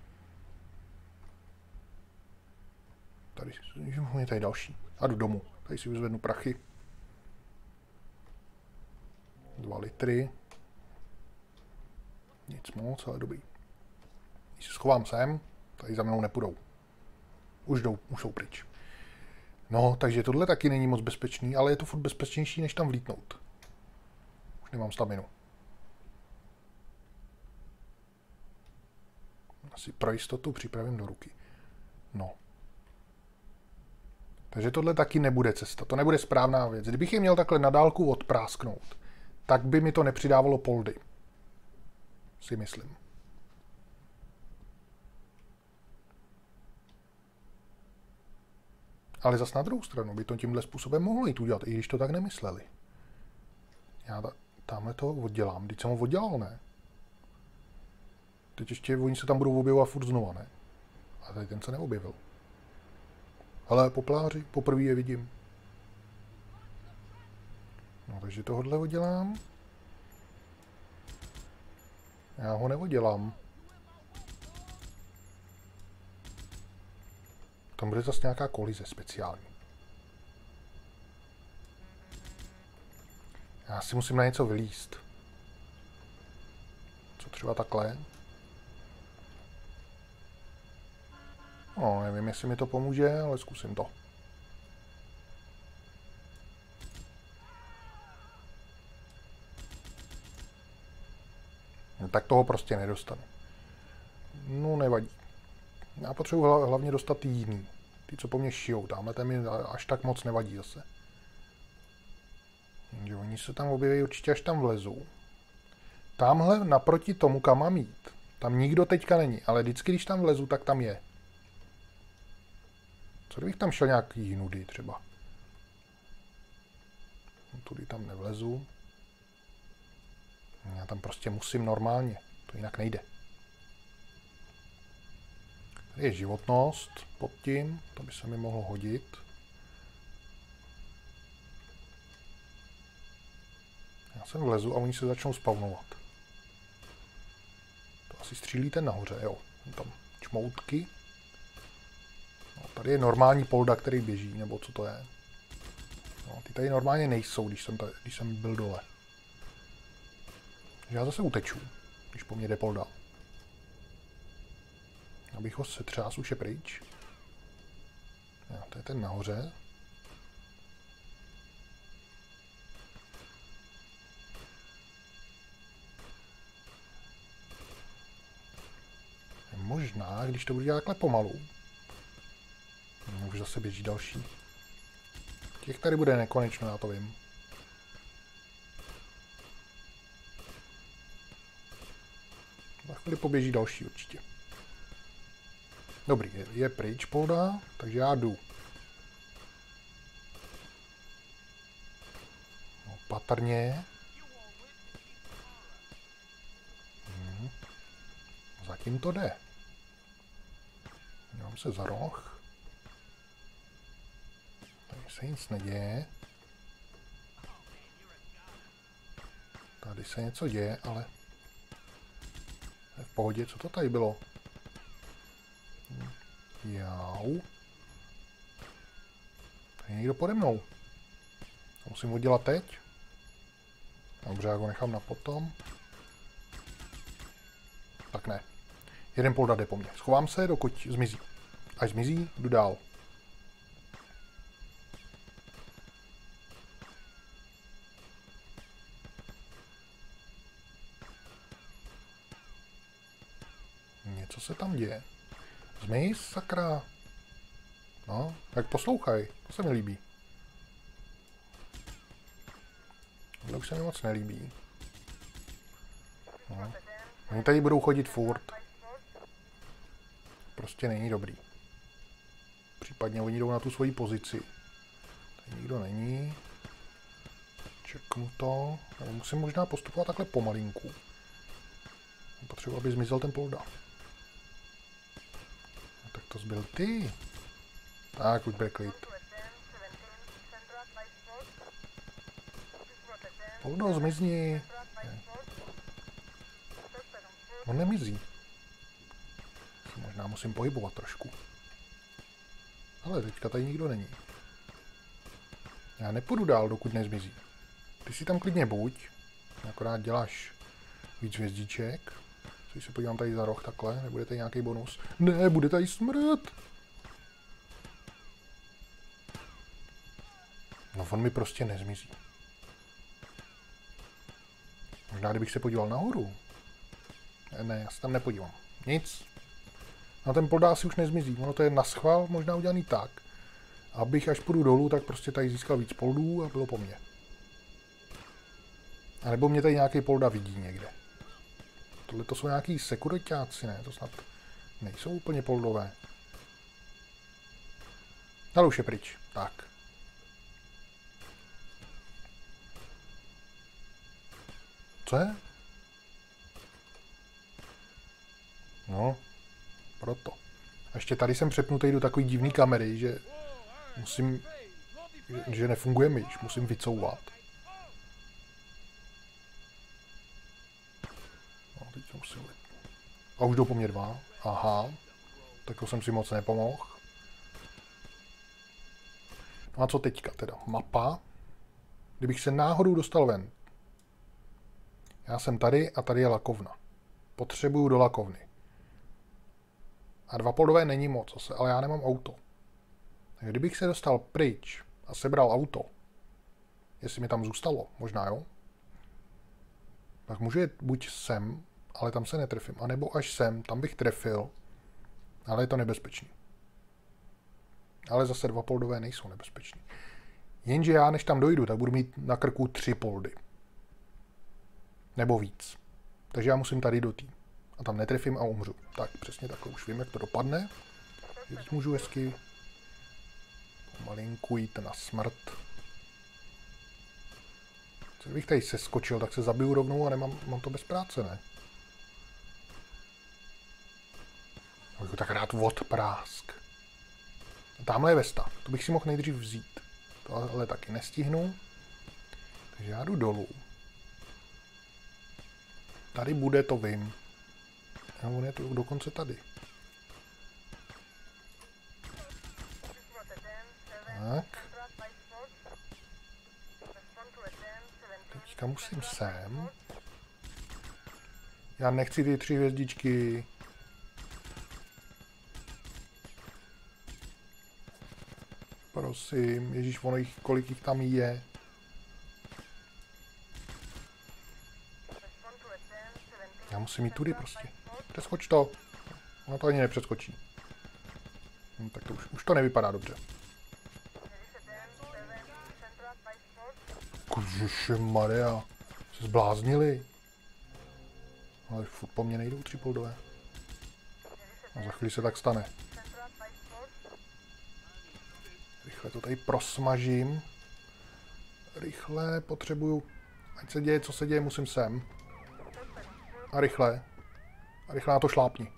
Tady je tady další. A jdu domů. Tady si vyzvednu prachy. 2 litry. Nic moc, ale dobrý. Když se schovám sem, tady za mnou nepůjdou. Už jsou pryč. No, takže tohle taky není moc bezpečný, ale je to furt bezpečnější, než tam vlítnout. Už nemám staminu. Asi pro jistotu připravím do ruky. No. Takže tohle taky nebude cesta. To nebude správná věc. Kdybych je měl takhle na dálku odprásknout, tak by mi to nepřidávalo poldy. Si myslím. Ale zas na druhou stranu by to tímhle způsobem mohlo jít udělat, i když to tak nemysleli. Já tamhle to oddělám. Teď jsem ho oddělal, ne? Teď ještě oni se tam budou objevovat furt znova, ne? A tady ten se neobjevil. Hele, popláři, poprvé je vidím. No, takže tohle oddělám. Já ho neoddělám. Tam bude zase nějaká kolize speciální. Já si musím na něco vylízt. Co třeba takhle? No, nevím, jestli mi to pomůže, ale zkusím to. No, tak toho prostě nedostanu. No, nevadí. Já potřebuji hlavně dostat ty jiný. Ty, co po mně šijou. Tamhle ten mi až tak moc nevadí zase. Takže oni se tam objeví určitě, až tam vlezou. Tamhle naproti tomu, kam mám jít. Tam nikdo teďka není, ale vždycky, když tam vlezu, tak tam je. Co kdybych tam šel nějaký jinudy třeba? Tudy tam nevlezu. Já tam prostě musím normálně. To jinak nejde. Tady je životnost pod tím, to by se mi mohlo hodit. Já sem vlezu a oni se začnou spawnovat. To asi střílí ten nahoře, jo. Tam čmoutky. No, tady je normální polda, který běží, nebo co to je. No, ty tady normálně nejsou, když jsem byl dole. Takže já zase uteču, když po mně jde polda. Abych ho setřás, už je pryč. Jo, to je ten nahoře. Možná, když to bude dělat takhle pomalu. No, už zase běží další. Těch tady bude nekonečno, já to vím. Za chvíli poběží další určitě. Dobrý, je pryč polda, takže já jdu. No, patrně. Zatím to jde. Dívám se za roh. Tady se nic neděje. Tady se něco děje, ale je v pohodě. Co to tady bylo? Jau. Tady je někdo pode mnou. To musím udělat teď. Dobře, já ho nechám na potom. Tak ne. Jeden polda jde po mně. Schovám se, dokud zmizí. Až zmizí, jdu dál. Něco se tam děje. Zmiz, sakra. No, tak poslouchaj. To se mi líbí. To už se mi moc nelíbí. No. Oni tady budou chodit furt. Prostě není dobrý. Případně oni jdou na tu svoji pozici. Tady nikdo není. Čeknu to. Já musím možná postupovat takhle pomalinku. Potřebuji, aby zmizel ten polda. No, tak to zbyl ty. Tak, už bude klid. Poldo, zmizni. On nemizí. Možná musím pohybovat trošku. Ale teďka tady nikdo není. Já nepůjdu dál, dokud nezmizí. Ty si tam klidně buď. Akorát děláš víc hvězdiček. Když se podívám tady za roh takhle, nebude tady nějaký bonus. Ne, bude tady smrt. No on mi prostě nezmizí. Možná kdybych se podíval nahoru. Ne, já se tam nepodívám. Nic. No ten polda asi už nezmizí. Ono to je naschvál možná udělaný tak, abych až půjdu dolů, tak prostě tady získal víc poldů a bylo po mně. A nebo mě tady nějaký polda vidí někde. Tohle to jsou nějaký sekuritáci, ne? To snad nejsou úplně poldové. Ale už je pryč. Tak. Co je? No, proto. A ještě tady jsem přepnutý do takový divný kamery, že musím, že nefunguje myš, musím vycouvat. No, teď to musím... A už jdou po mě dva. Aha, tak to jsem si moc nepomohl. No a co teďka teda? Mapa. Kdybych se náhodou dostal ven. Já jsem tady a tady je lakovna. Potřebuju do lakovny. A 2 poldové není moc, ale já nemám auto. Takže kdybych se dostal pryč a sebral auto, jestli mi tam zůstalo, možná jo, tak můžu jít buď sem, ale tam se netrefím, anebo až sem, tam bych trefil, ale je to nebezpečný. Ale zase 2 poldové nejsou nebezpeční. Jenže já, než tam dojdu, tak budu mít na krku 3 poldy. Nebo víc. Takže já musím tady dotý. A tam netrefím a umřu. Tak, přesně takhle. Už vím, jak to dopadne. Teď můžu hezky pomalinku jít na smrt. Co kdybych tady seskočil, tak se zabiju rovnou a mám to bez práce, ne? Abych ho tak rád odprásk. Tamhle je Vesta. To bych si mohl nejdřív vzít. To ale taky nestihnu. Takže já jdu dolů. Tady bude, to vím. A on je to dokonce tady. Tak. Teďka musím sem. Já nechci ty 3 hvězdičky. Prosím, ježíš, ono jich, kolik jich tam je. Já musím jít tudy prostě. Přeskoč to. Ono to ani nepřeskočí. Tak to už to nevypadá dobře. Ježišmarja, se zbláznili. Ale furt po mně nejdou 3 poldové. A za chvíli se tak stane. Rychle to tady prosmažím. Rychle potřebuju, ať se děje, co se děje, musím sem. A rychle. A rychle na to šlápni.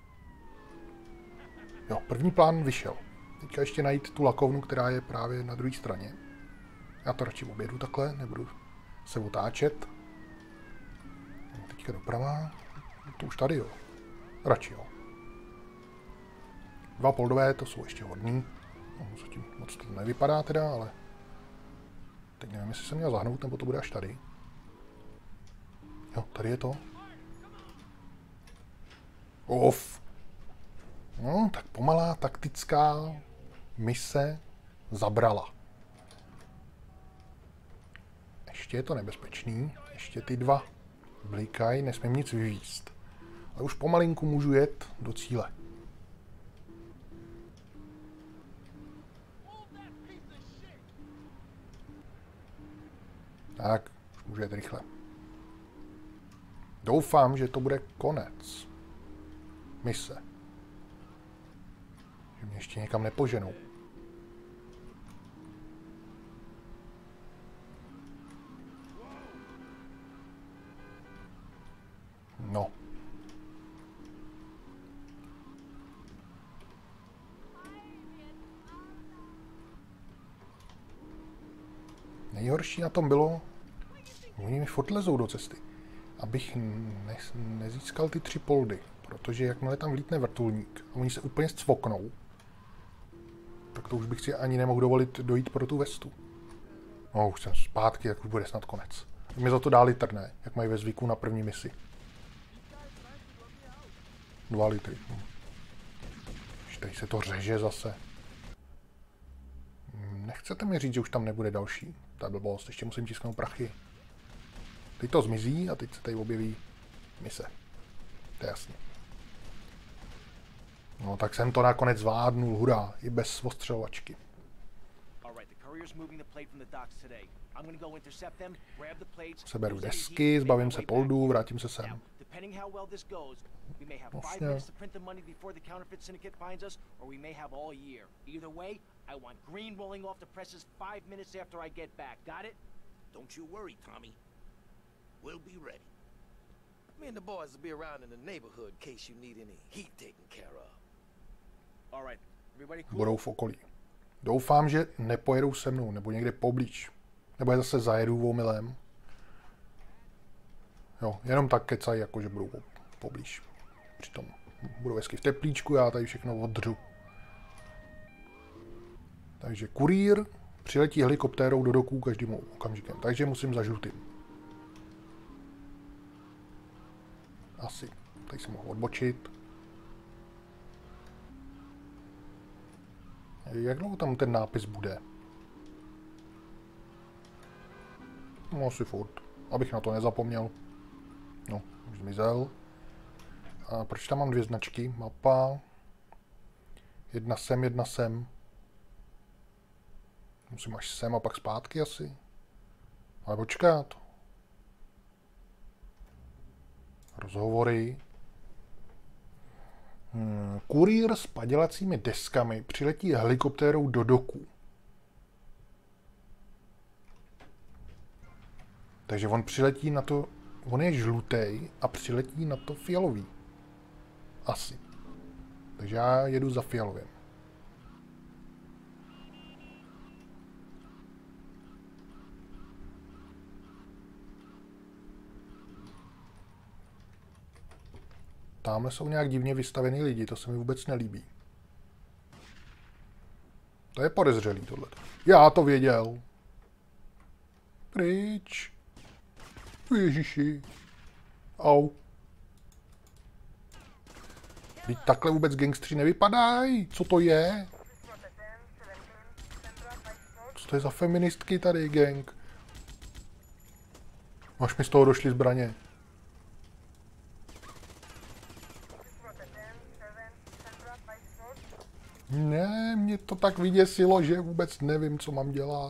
Jo, první plán vyšel. Teďka ještě najít tu lakovnu, která je právě na druhé straně. Já to radši objedu takhle, nebudu se otáčet. Teďka doprava. To už tady, jo. Radši, jo. 2 poldové, to jsou ještě hodný. No, zatím moc to nevypadá teda, ale... Teď nevím, jestli jsem měl zahnout, nebo to bude až tady. Jo, tady je to. Of. No, tak pomalá taktická mise zabrala. Ještě je to nebezpečný. Ještě ty 2 blikají, nesmím nic vyvízt. Ale už pomalinku můžu jet do cíle. Tak, už můžu jet rychle. Doufám, že to bude konec mise. Že mě ještě někam nepoženou. No. Nejhorší na tom bylo, oni mi furt lezou do cesty, abych nezískal ty 3 poldy, protože jakmile tam vlítne vrtulník a oni se úplně scvoknou, tak to už bych si ani nemohl dovolit dojít pro tu vestu. No, už jsem zpátky, tak už bude snad konec. Mě za to dá litr, ne? Jak mají ve zvyku na první misi. 2 litry. Tady se to řeže zase. Nechcete mi říct, že už tam nebude další? Ta blbost, ještě musím tisknout prachy. Teď to zmizí a teď se tady objeví mise. To je jasný. No tak jsem to nakonec zvládnul, hurá, i bez ostřelovačky. Seberu desky, zbavím se poldů, vrátím se sem. Vlastně. Don't you worry, Tommy. We'll be ready. Me and the boys will be around in the neighborhood in case you need any heat taken care of. All right, everybody cool? Budou v okolí. Doufám, že nepojedou se mnou, nebo někde poblíž. Nebo je zase zajedu omylem. Jo, jenom tak kecají, jakože budou poblíž. Přitom budou hezky v teplíčku, já tady všechno oddřu. Takže kurýr přiletí helikoptérou do doků každým okamžikem, takže musím za žlutým. Asi. Tady se mohu odbočit. Jak dlouho tam ten nápis bude? No asi furt. Abych na to nezapomněl. No, už zmizel. A proč tam mám 2 značky? Mapa. Jedna sem, jedna sem. Musím až sem a pak zpátky asi. Ale počkat. Rozhovory. Kurýr s padělacími deskami přiletí helikoptérou do doku. Takže on přiletí na to, on je žlutý a přiletí na to fialový. Asi. Takže já jedu za fialovým. Tamhle jsou nějak divně vystavený lidi, to se mi vůbec nelíbí. To je podezřelý tohle. Já to věděl. Pryč. Ježiši. Au. Teď takhle vůbec gangstři nevypadají. Co to je? Co to je za feministky tady, gang? Až mi z toho došly zbraně. Ne, mě to tak vyděsilo, že vůbec nevím, co mám dělat.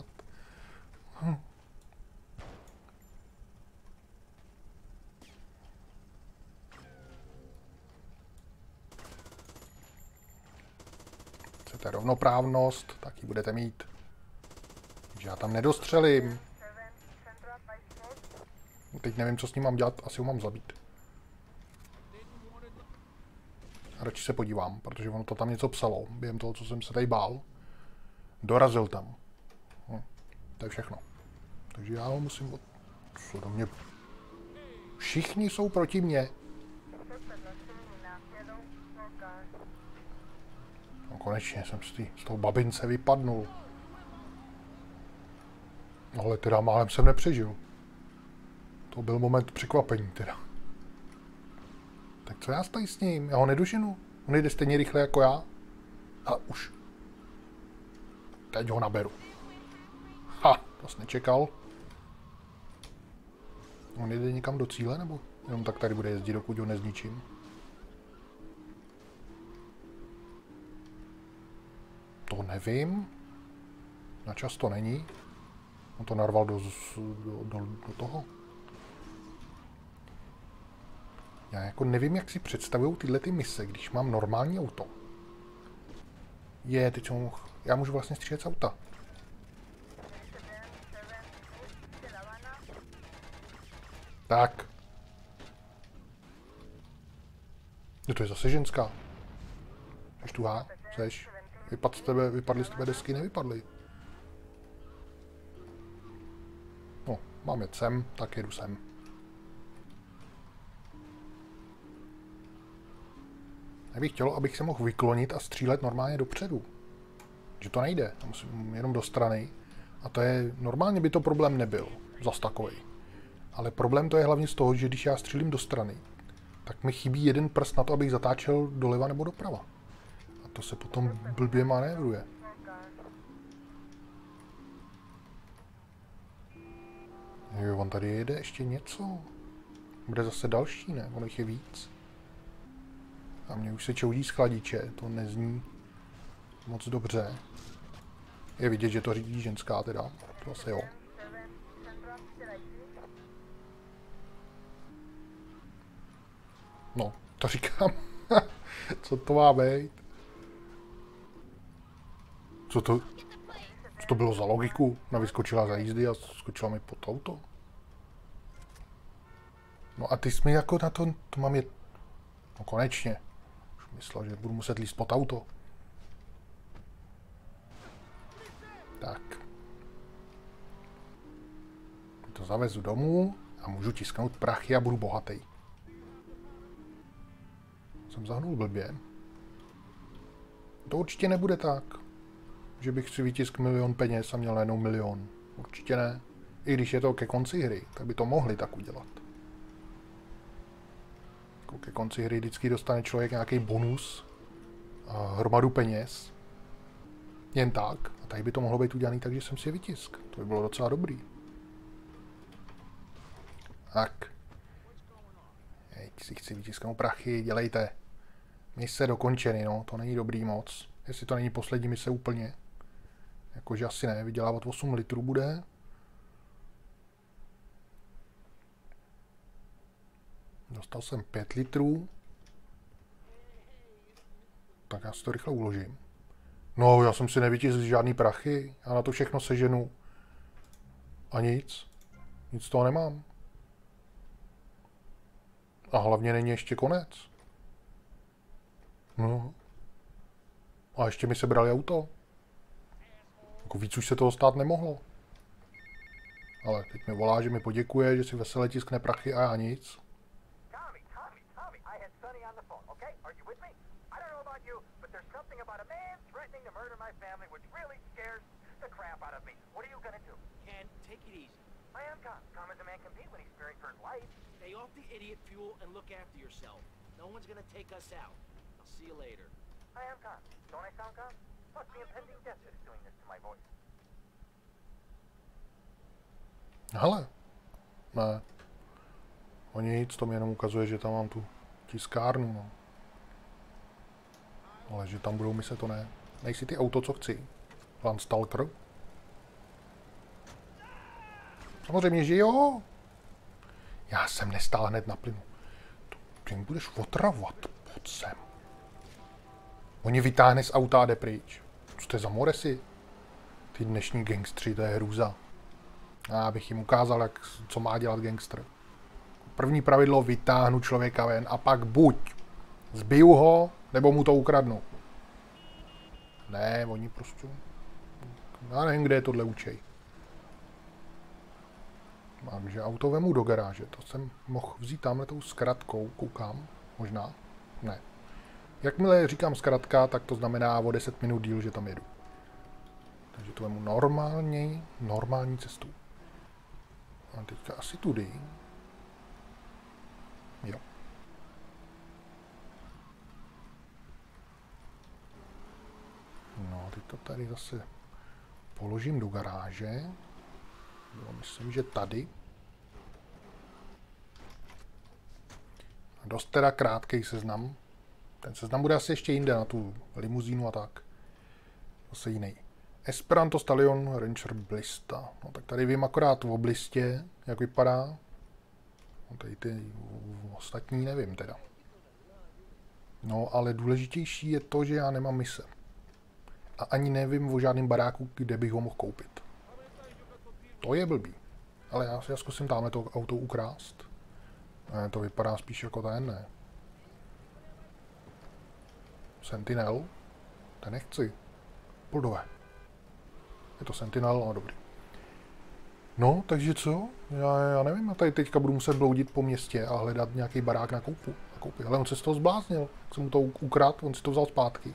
Chcete rovnoprávnost, tak ji budete mít. Takže já tam nedostřelím. Teď nevím, co s ním mám dělat, asi ho mám zabít. A radši se podívám, protože ono to tam něco psalo, během toho, co jsem se tady bál. Dorazil tam. To je všechno. Takže já ho musím... Co do mě... Všichni jsou proti mně. No konečně jsem z toho babince vypadnul. Ale teda málem jsem nepřežil. To byl moment překvapení teda. Tak co já tady s ním? Já ho nedoženu. On jde stejně rychle jako já. A už. Teď ho naberu. Ha, to jsi nečekal. On jde někam do cíle, nebo jenom tak tady bude jezdit, dokud ho nezničím? To nevím. Na čas to není. On to narval do toho. Já jako nevím, jak si představují tyhle ty mise, když mám normální auto. Teď já můžu vlastně střílet z auta. Tak. To je zase ženská. Jsi tuhá? Seš? Vypadly z tebe desky? Nevypadly. No, mám jet sem, tak jedu sem. Já bych chtěl, abych se mohl vyklonit a střílet normálně dopředu. Že to nejde, já musím jenom do strany. A to je, normálně by to problém nebyl, zas takovej. Ale problém to je hlavně z toho, že když já střílím do strany, tak mi chybí jeden prst na to, abych zatáčel doleva nebo doprava. A to se potom blbě manévruje. Jo, on tady jede ještě něco. Bude zase další, ne? On jich je víc. A mě už se čoudí z chladiče, to nezní moc dobře. Je vidět, že to řídí ženská teda, to asi jo. No, to říkám. Co to má být? Co to bylo za logiku? Ona vyskočila za jízdy a skočila mi pod auto. No a ty jsi mi jako na to mám je... No konečně. Už myslel, že budu muset líst pod auto. Tak. To zavezu domů a můžu tisknout prachy a budu bohatý. Jsem zahnul blbě. To určitě nebude tak, že bych si vytiskl 1 000 000 peněz a měl najednou 1 000 000. Určitě ne. I když je to ke konci hry, tak by to mohli tak udělat. Jako ke konci hry vždycky dostane člověk nějaký bonus a hromadu peněz. Jen tak. A tady by to mohlo být udělané tak, že jsem si je vytisk. To by bylo docela dobrý. Tak. Teď si chci vytisknout prachy, dělejte. Mise dokončeny, no, to není dobrý moc. Jestli to není poslední mise úplně. Jakože asi ne, vydělávat 8 litrů bude. Dostal jsem 5 litrů. Tak já si to rychle uložím. No, já jsem si nevytiskl žádný prachy. Já na to všechno seženu. A nic. Nic z toho nemám. A hlavně není ještě konec. No, A ještě mi sebrali auto. Jako víc už se toho stát nemohlo. Ale teď mi volá, že mi poděkuje, že si veselé tiskne prachy a já nic. Tommy, I had Sonny on the phone, okay? Are you with me? I don't know about you, but there's something about a man threatening to murder my family which really scares the crap out of me. What are you gonna do? Ken, take it easy. I am calm. Calm as a man can be when he's fearing for his life. Stay off the idiot fuel and look after yourself. No one's gonna take us out. I'll see you later. I am calm. Don't I sound calm? Plus the impending death is doing this to my voice. Hele. Ne. O nic, to mi jenom ukazuje, že tam mám tu tiskárnu, no. Ale že tam budou mise, to ne. Nejsi ty auto, co chci. Landstalker. Samozřejmě, že jo. Já jsem nestál hned na plynu. Ty mi budeš otravovat. Pojď sem. Oni vytáhne z auta a jde pryč. Co to je za moresy? Ty dnešní gangstři, to je hrůza. Já bych jim ukázal, co má dělat gangster. První pravidlo, vytáhnu člověka ven a pak buď zbiju ho, nebo mu to ukradnu. Ne, oni prostě... Já nevím, kde je tohle učej. Takže auto vemu do garáže. To jsem mohl vzít tamhle tou zkratkou, koukám. Možná. Ne. Jakmile říkám zkratka, tak to znamená o 10 minut díl, že tam jedu. Takže to vemu normální cestu. A teďka asi tudy. Jo. No, teď to tady zase položím do garáže. Jo, myslím, že tady. Dost teda krátkej seznam. Ten seznam bude asi ještě jinde na tu limuzínu a tak. Zase jiný. Esperanto Stallion Ranger Blista. No tak tady vím akorát o Blistě, jak vypadá. No tady ty ostatní nevím teda. No ale důležitější je to, že já nemám mise. A ani nevím o žádném baráku, kde bych ho mohl koupit. To je blbý. Ale já zkusím tamhle to auto ukrást. Ne, to vypadá spíš jako ten, ne. Sentinel? Ten nechci. Poldové. Je to Sentinel, no dobrý. No, takže co? Já nevím, já tady teďka budu muset bloudit po městě a hledat nějaký barák na koupu. Ale on se z toho zbláznil. Jsem mu to ukradl, on si to vzal zpátky.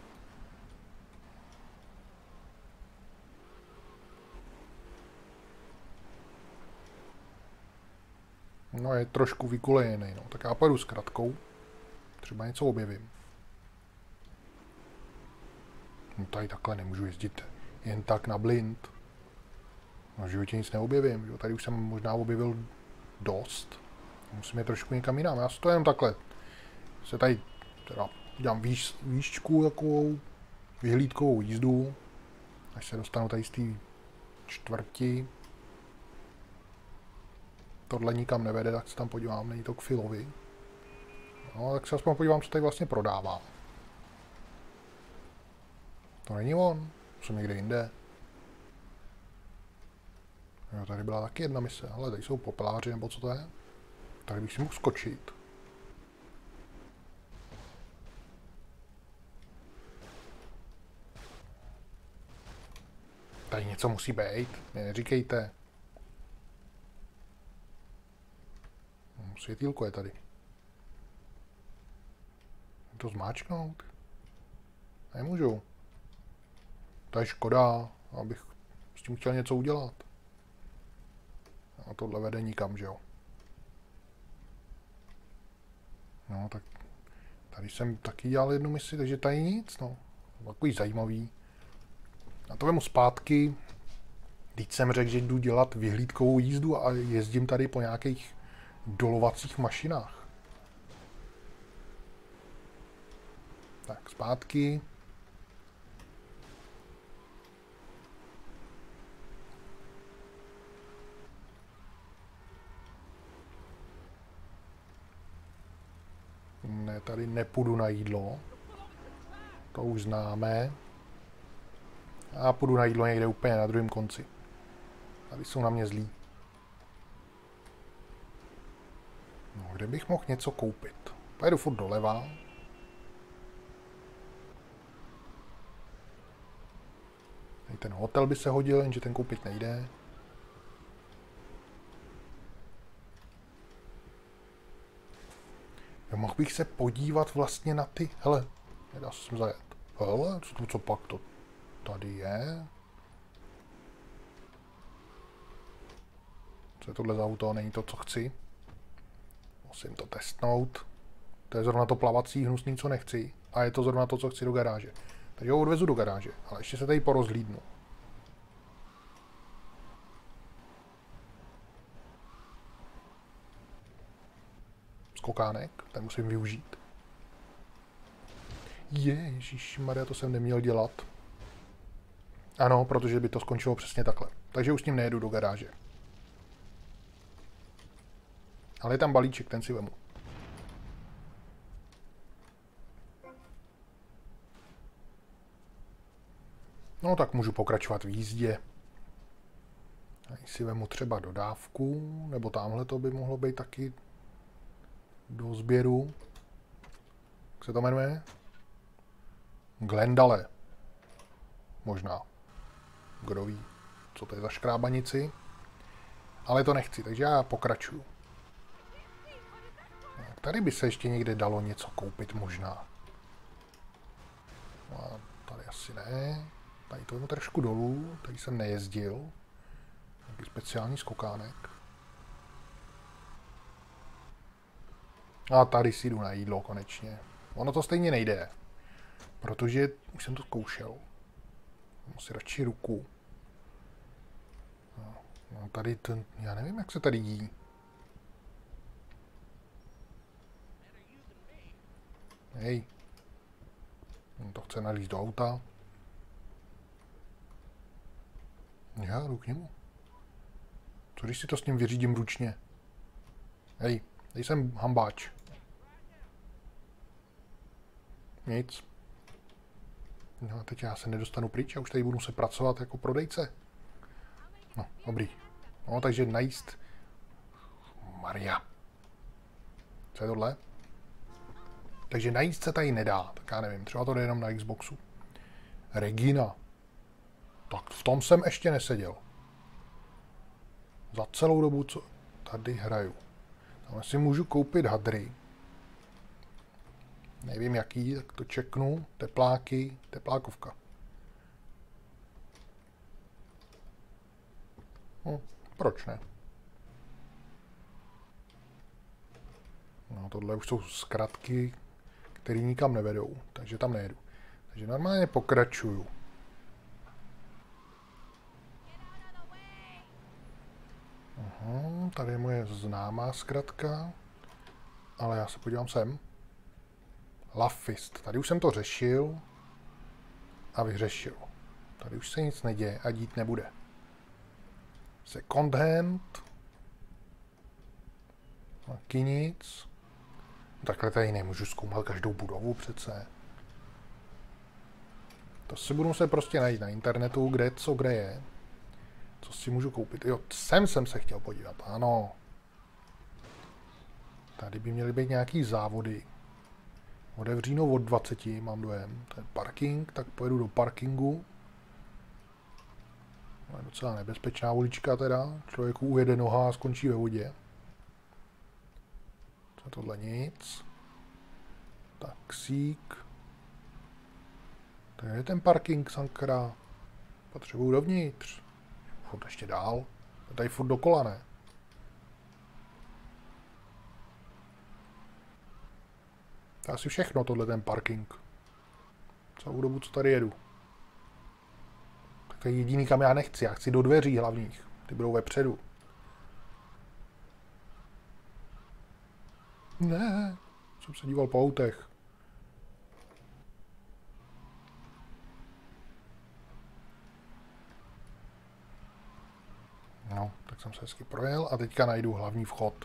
No, je trošku vykulejený, no. Tak já pojedu s kratkou. Třeba něco objevím. No tady takhle nemůžu jezdit jen tak na blind. No, v životě nic neobjevím, jo. Tady už jsem možná objevil dost. Musím je trošku někam jinam. Já si to jenom takhle. Se tady teda dělám výšku takovou vyhlídkovou jízdu. Až se dostanu tady z té čtvrti. Tohle nikam nevede, tak se tam podívám, není to k Philovi. No, tak se aspoň podívám, co tady vlastně prodávám. To není on, jsem někde jinde. Jo, tady byla taky jedna mise, ale tady jsou popeláři, nebo co to je? Tady bych si mohl skočit. Tady něco musí být, neříkejte. Světýlko je tady. To zmáčknout? Nemůžu. To je škoda, abych s tím chtěl něco udělat. A tohle vede nikam, že jo. No tak tady jsem taky dělal jednu misi, takže tady nic, no. Takový zajímavý. A to vemu zpátky. Teď jsem řekl, že jdu dělat vyhlídkovou jízdu a jezdím tady po nějakých dolovacích mašinách. Tak, zpátky. Ne, tady nepůjdu na jídlo. To už známe. A půjdu na jídlo někde úplně na druhém konci. Tady jsou na mě zlí. No, kde bych mohl něco koupit? Pojedu furt doleva. Ten hotel by se hodil, jenže ten koupit nejde. Já mohl bych se podívat vlastně na ty... Hele, nedá se sem zajet. Hele, co pak to tady je? Co je tohle za auto? Není to, co chci. Musím to testnout. To je zrovna to plavací hnusný, co nechci. A je to zrovna to, co chci do garáže. Takže ho odvezu do garáže. Ale ještě se tady porozhlídnu. Skokánek, ten musím využít. Ježišmarja, to jsem neměl dělat. Ano, protože by to skončilo přesně takhle. Takže už s ním nejedu do garáže. Ale je tam balíček, ten si vemu. No tak můžu pokračovat v jízdě. Tady si vemu třeba dodávku, nebo tamhle to by mohlo být taky do sběru. Jak se to jmenuje? Glendale. Možná. Kdo ví, co to je za škrábanici. Ale to nechci, takže já pokračuju. Tady by se ještě někde dalo něco koupit možná. No a tady asi ne. Tady to je trošku dolů, tady jsem nejezdil. Nějaký speciální skokánek. A tady si jdu na jídlo konečně. Ono to stejně nejde. Protože už jsem to zkoušel. Mám si radši ruku. No, tady ten, já nevím, jak se tady jí. Hej. On to chce nalízt do auta. Já jdu k němu. Co když si to s ním vyřídím ručně? Hej, nejsem hambáč. Nic. No a teď já se nedostanu pryč a už tady budu se pracovat jako prodejce. No, dobrý. No, takže najíst. Maria. Co je tohle? Takže najíst se tady nedá. Tak já nevím, třeba to jde jenom na Xboxu. Regina. Tak v tom jsem ještě neseděl. Za celou dobu, co tady hraju. Tam si můžu koupit hadry. Nevím jaký, tak to čeknu. Tepláky, teplákovka. No, proč ne? No, tohle už jsou zkratky, které nikam nevedou, takže tam nejedu. Takže normálně pokračuju. Tady je moje známá zkratka, ale já se podívám sem. Love Fist. Tady už jsem to řešil a vyřešil. Tady už se nic neděje a dít nebude. Second hand. Taky nic. Takhle tady nemůžu zkoumat každou budovu přece. To si budu muset prostě najít na internetu, kde co kde je. Co si můžu koupit? Jo, sem jsem se chtěl podívat, ano. Tady by měly být nějaký závody. Otevříno od 20, mám dojem. To je parking, tak pojedu do parkingu. To je docela nebezpečná ulička teda. Člověku ujede noha a skončí ve vodě. Co je tohle? Nic. Taxík. To je ten parking, sankra. Potřebuju dovnitř. Furt ještě dál. Tady furt dokola, ne? To je asi všechno, tohle ten parking. Celou dobu, co tady jedu. Tak to je jediný, kam já nechci. Já chci do dveří hlavních. Ty budou vepředu. Ne, jsem se díval po autech. No, tak jsem se hezky projel a teďka najdu hlavní vchod.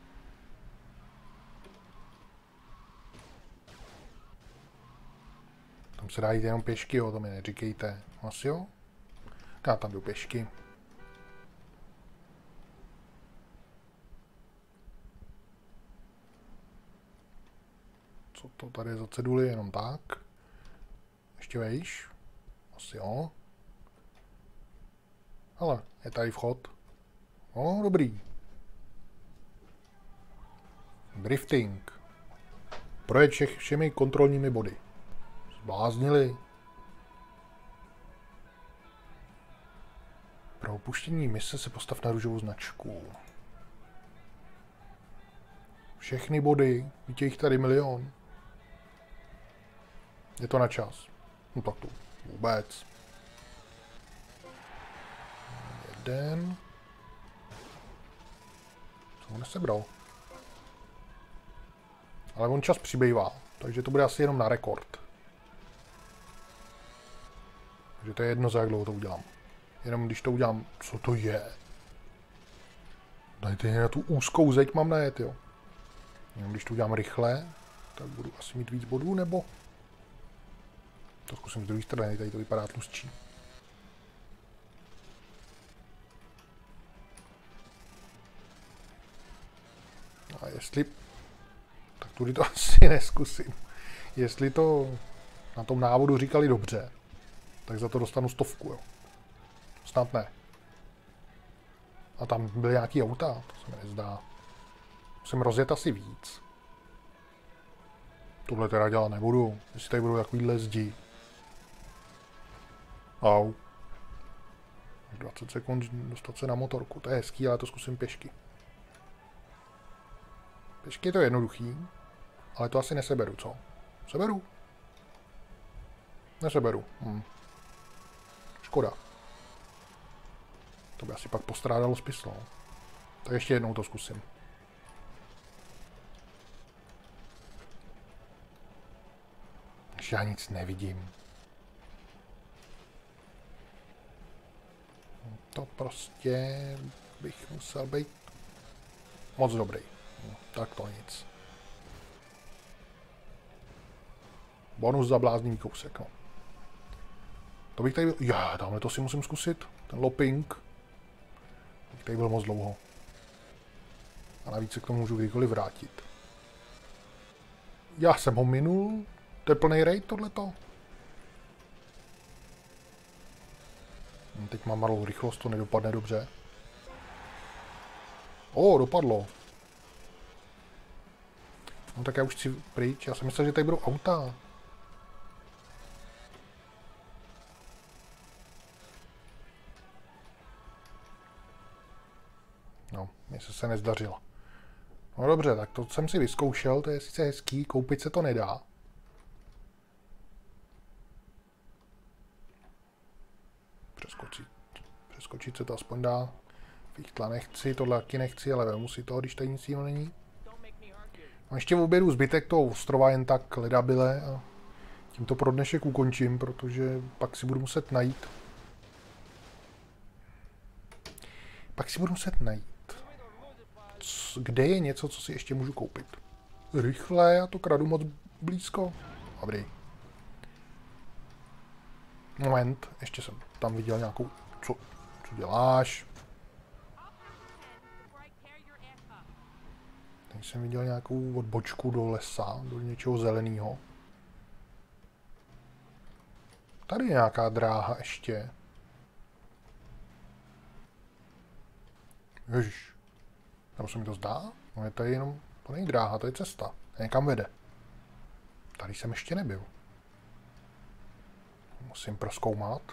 Tam se dá jít jenom pěšky, jo, to mi neříkejte. Asi jo? Já tam jdu pěšky. Co to tady je za ceduly? Jenom tak. Ještě vejš? Asi jo. Ale je tady vchod. O, dobrý. Drifting. Projet všemi kontrolními body. Zbláznili. Pro opuštění mise se postav na růžovou značku. Všechny body, víte jich tady milion. Je to na čas. No tak to vůbec. Jeden. Co on nesebral? Ale on čas přibývá, takže to bude asi jenom na rekord. Takže to je jedno, za jak dlouho to udělám. Jenom když to udělám, co to je? Dajte na tu úzkou zeď mám najet, jo. Jenom když to udělám rychle, tak budu asi mít víc bodů, nebo? To zkusím z druhé strany, tady to vypadá tlustší. A jestli... Tak tudy to asi neskusím. Jestli to na tom návodu říkali dobře, tak za to dostanu 100, jo. Snad ne. A tam byly nějaký auta, to se mi nezdá. Musím rozjet asi víc. Tohle teda dělat nebudu, jestli tady budou takovýhle zdi. Au. 20 sekund dostat se na motorku, to je hezký, ale to zkusím pěšky. Pěšky je to jednoduchý, ale to asi neseberu, co? Seberu? Neseberu. Škoda. To by asi pak postrádalo smysl. No. Tak ještě jednou to zkusím. Ještě já nic nevidím. To prostě bych musel být moc dobrý. No, tak to nic. Bonus za bláznivý kousek, no. To bych tady byl... Já, tamhle to si musím zkusit. Ten looping. Bych tady byl moc dlouho. A navíc se k tomu můžu kdykoliv vrátit. Já jsem ho minul. To je plný raid tohleto. Teď mám malou rychlost, to nedopadne dobře. Dopadlo. No tak já už chci pryč. Já jsem myslel, že tady budou auta. No, mně se nezdařilo. No dobře, tak to jsem si vyzkoušel, to je sice hezký, koupit se to nedá. Přeskočit se to aspoň dá. Fichtla nechci, tohle taky nechci, ale vemu si to, když tady nic jiného není. A ještě v obědu zbytek toho ostrova jen tak ledabyle a tím to pro dnešek ukončím, protože pak si budu muset najít. Kde je něco, co si ještě můžu koupit? Rychle, já to kradu moc blízko. Dobrý. Moment, ještě jsem tam viděl nějakou... Co děláš? Teď jsem viděl nějakou odbočku do lesa, do něčeho zeleného. Tady je nějaká dráha ještě. Ježiš. Nebo se mi to zdá? No je tady jenom... To není dráha, to je cesta. Někam vede. Tady jsem ještě nebyl. Musím prozkoumat.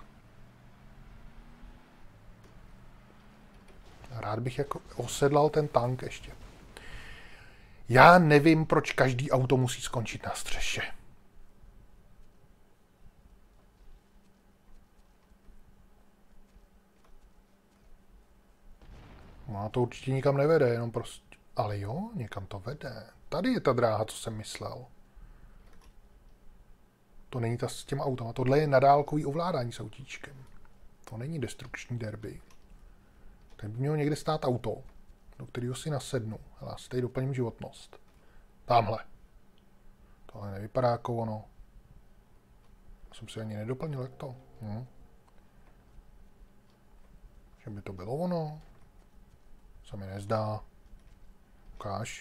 Rád bych jako osedlal ten tank ještě. Já nevím, proč každý auto musí skončit na střeše. No to určitě nikam nevede, jenom prostě... Ale jo, někam to vede. Tady je ta dráha, co jsem myslel. To není ta s těma autama. Tohle je nadálkový ovládání s autíčkem. To není destrukční derby. Tady by mělo někde stát auto, do kterého si nasednu. Ale asi tady doplním životnost. Tamhle. Tohle nevypadá jako ono. Jsem si ani nedoplnil, jak to. Že by to bylo ono. Se mi nezdá. Ukáž.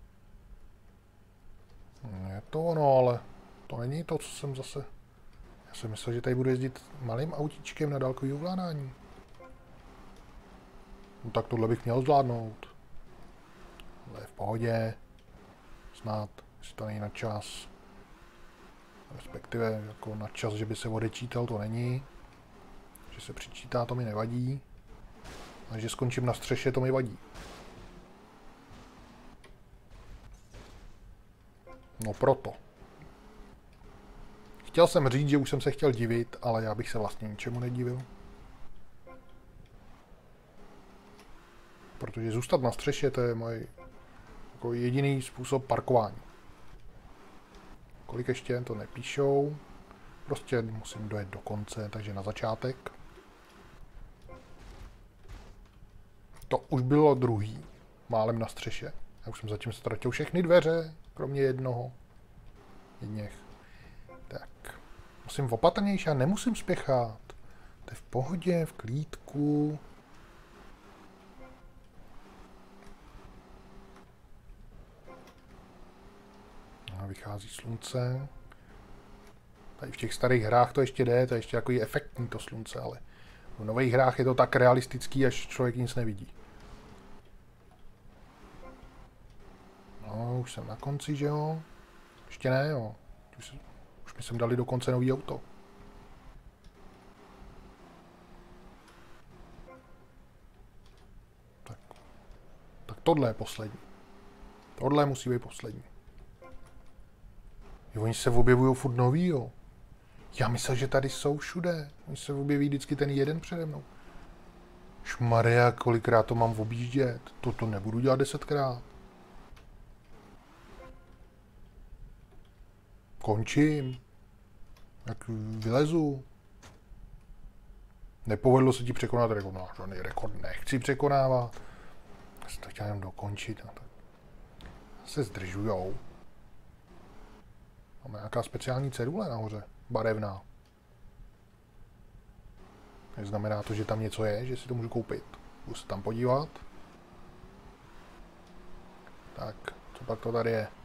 Je to ono, ale to není to, co jsem zase... Já jsem myslel, že tady budu jezdit malým autíčkem na dálkový ovládání. No tak tohle bych měl zvládnout. Tohle je v pohodě. Snad, jestli to není na čas. Respektive jako na čas, že by se odečítal, to není. Že se přičítá, to mi nevadí. A že skončím na střeše, to mi vadí. No proto. Chtěl jsem říct, že už jsem se chtěl divit, ale já bych se vlastně ničemu nedivil. Protože zůstat na střeše, to je můj jako jediný způsob parkování. Kolik ještě, to nepíšou. Prostě musím dojet do konce, takže na začátek. To už bylo druhý, málem na střeše. Já už jsem zatím ztratil všechny dveře, kromě jednoho. Jedněch. Tak. Musím opatrnější, já nemusím spěchat. To je v pohodě, v klídku. A vychází slunce. Tady v těch starých hrách to ještě jde, to je ještě takový efektní to slunce, ale v nových hrách je to tak realistický, až člověk nic nevidí. No, už jsem na konci, že jo? Ještě ne, jo. Už mi sem dali dokonce nový auto. Tak tohle je poslední. Tohle musí být poslední. Jo, oni se objevují furt nový, jo. Já myslel, že tady jsou všude. Oni se objeví vždycky ten jeden přede mnou. Šmaria, kolikrát to mám objíždět. To nebudu dělat 10krát. Končím. Jak vylezu. Nepovedlo se ti překonat rekord. No, žádný rekord nechci překonávat. Já jsem to chtěl jenom dokončit. No, tak se zdržujou. Máme nějaká speciální cedule nahoře. Barevná. Neznamená to, že tam něco je, že si to můžu koupit. Budu se tam podívat. Tak, co pak to tady je?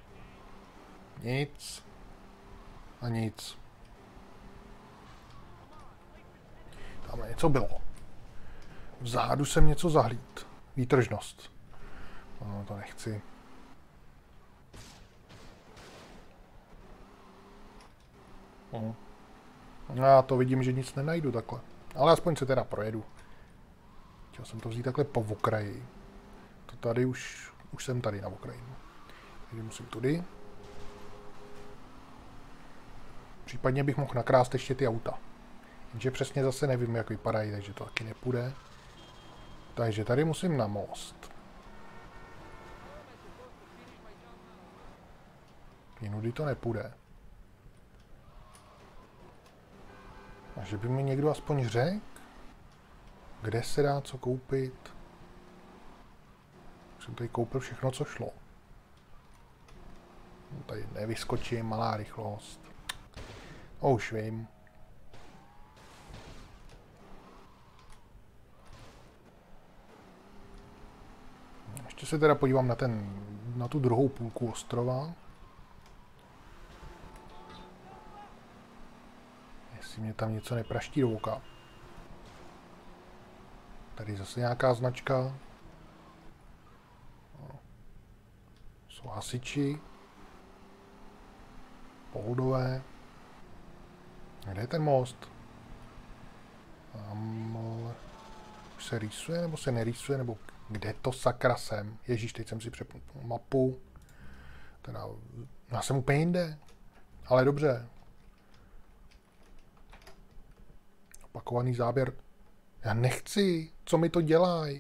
Nic. A nic. Tamhle něco bylo. Vzadu jsem něco zahlíd. Výtržnost. No, to nechci. Já to vidím, že nic nenajdu takhle. Ale aspoň se teda projedu. Chtěl jsem to vzít takhle po okraji. To tady už jsem tady na okraji. Takže musím tudy. Případně bych mohl nakrást ještě ty auta. Jenže přesně zase nevím, jak vypadají, takže to taky nepůjde. Takže tady musím na most. Jinudy to nepůjde. A že by mi někdo aspoň řekl, kde se dá co koupit. Už jsem tady koupil všechno, co šlo. Tady nevyskočím, malá rychlost. Už vím. Ještě se teda podívám na tu druhou půlku ostrova. Jestli mě tam něco nepraští do oka. Tady zase nějaká značka. Jsou hasiči. Pohodové. Kde je ten most? Už se rýsuje, nebo se nerýsuje, nebo kde to sakra jsem? Ježíš, teď jsem si přepnul mapu. Teda, já jsem úplně jinde. Ale dobře. Opakovaný záběr. Já nechci. Co mi to dělají?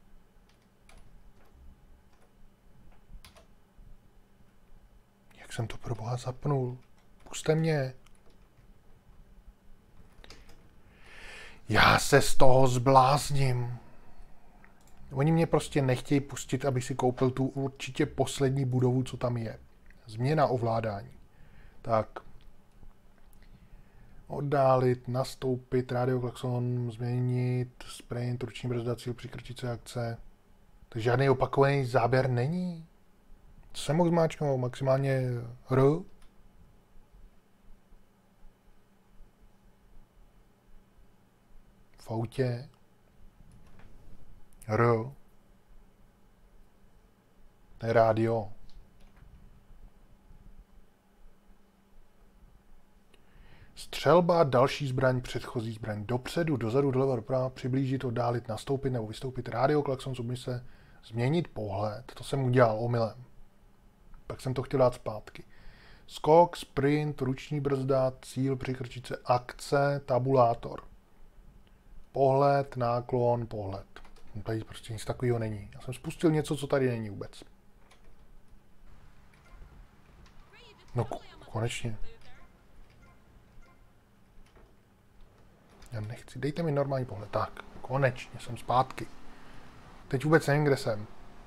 Jak jsem to pro boha zapnul? Puste mě. Já se z toho zblázním. Oni mě prostě nechtějí pustit, abych si koupil tu určitě poslední budovu, co tam je. Změna ovládání. Tak. Oddálit, nastoupit, radioklakson, změnit, sprint, ruční brzda, cíl, přikročit se akce. Takže žádný opakovaný záběr není. Co jsem mohl zmáčknout? Maximálně R. v autě. To je rádio. Střelba, další zbraň, předchozí zbraň. Dopředu, dozadu, doleva, doprava, přiblížit, oddálit, nastoupit nebo vystoupit. Rádio, klakson, submise, změnit pohled. To jsem udělal omylem. Pak jsem to chtěl dát zpátky. Skok, sprint, ruční brzda, cíl, přikrčice, akce, tabulátor. Pohled, náklon, pohled. Tady prostě nic takového není. Já jsem spustil něco, co tady není vůbec. No, konečně. Já nechci. Dejte mi normální pohled. Tak, konečně jsem zpátky. Teď vůbec nevím, kde jsem.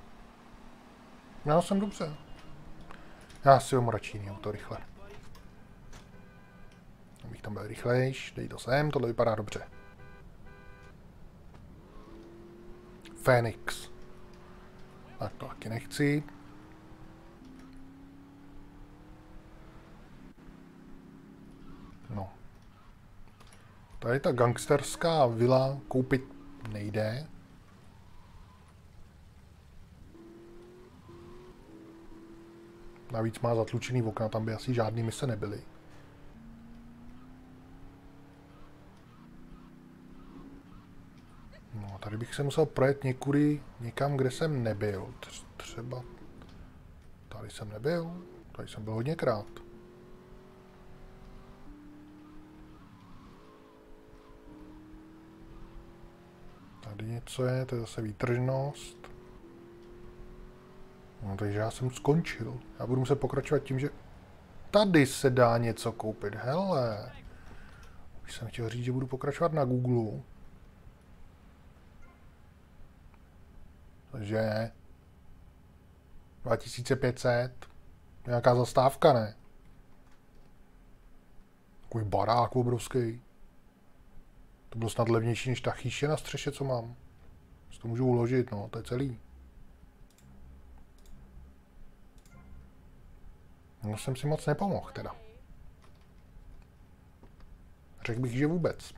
Já jsem dobře. Já si ho radši jiný auto rychle. Abych tam byl rychlejš. Dej to sem, tohle vypadá dobře. Phoenix. Tak to taky nechci. No. Tady ta gangsterská vila koupit nejde. Navíc má zatlučený okna, tam by asi žádný mise nebyly. No, tady bych se musel projet někudy někam, kde jsem nebyl. Třeba... Tady jsem nebyl. Tady jsem byl hodněkrát. Tady něco je, to je zase výtržnost. No, takže já jsem skončil. Já budu muset pokračovat tím, že tady se dá něco koupit. Hele. Už jsem chtěl říct, že budu pokračovat na Google. Takže 2500. Nějaká zastávka, ne? Takový barák obrovský. To bylo snad levnější než ta chýše na střeše, co mám. Si to můžu uložit, no, to je celý. No jsem si moc nepomohl, teda. Řekl bych, že vůbec.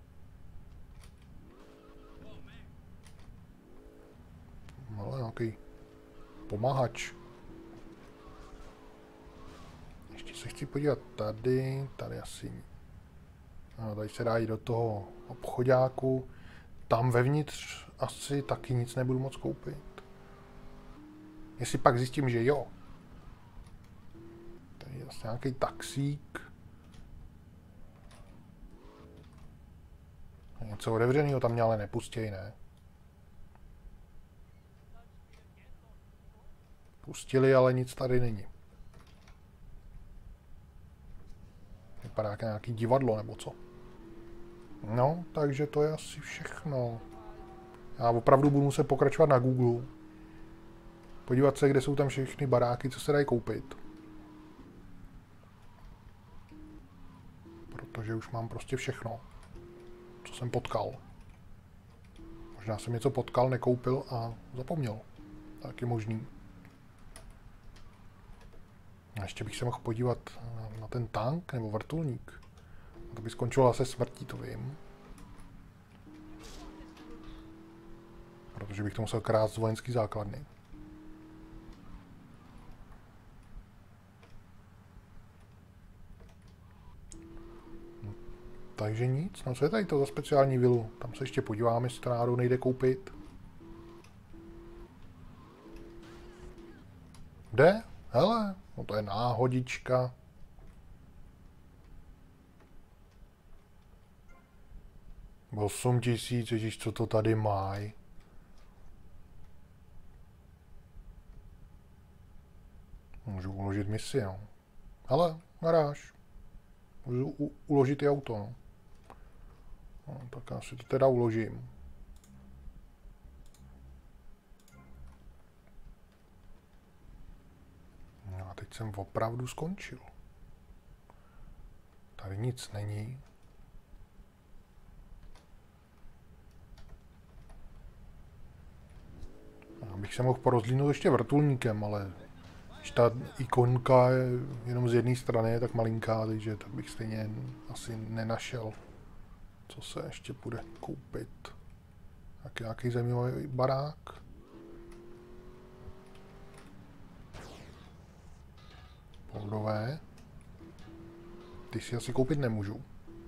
Ale nějaký pomáhač. Ještě se chci podívat tady, tady asi. No, tady se dá jít do toho obchodáku. Tam vevnitř asi taky nic nebudu moc koupit. Jestli pak zjistím, že jo. Tady je zase nějaký taxík. Něco otevřeného tam mě ale nepustěj, ne? Pustili, ale nic tady není. Vypadá jako nějaký divadlo nebo co. No, takže to je asi všechno. Já opravdu budu muset pokračovat na Google. Podívat se, kde jsou tam všechny baráky, co se dají koupit. Protože už mám prostě všechno, co jsem potkal. Možná jsem něco potkal, nekoupil a zapomněl. Tak je možný. A ještě bych se mohl podívat na ten tank nebo vrtulník. To by skončilo zase smrtí, to vím. Protože bych to musel krást z vojenský základny. No, takže nic. No co je tady to za speciální vilu? Tam se ještě podíváme, jestli to náhodou nejde koupit. Jde? Hele, no to je náhodička. Byl 8 000, ježiš, co to tady mají. Můžu uložit misi, no. Hele, garáž. Můžu uložit i auto, no. No, tak já si to teda uložím. No a teď jsem opravdu skončil. Tady nic není. Já bych se mohl porozlínout ještě vrtulníkem, ale když ta ikonka je jenom z jedné strany, je tak malinká, takže tak bych stejně asi nenašel Co se ještě bude koupit? Nějaký zajímavý barák. Poldové. Ty si asi koupit nemůžu.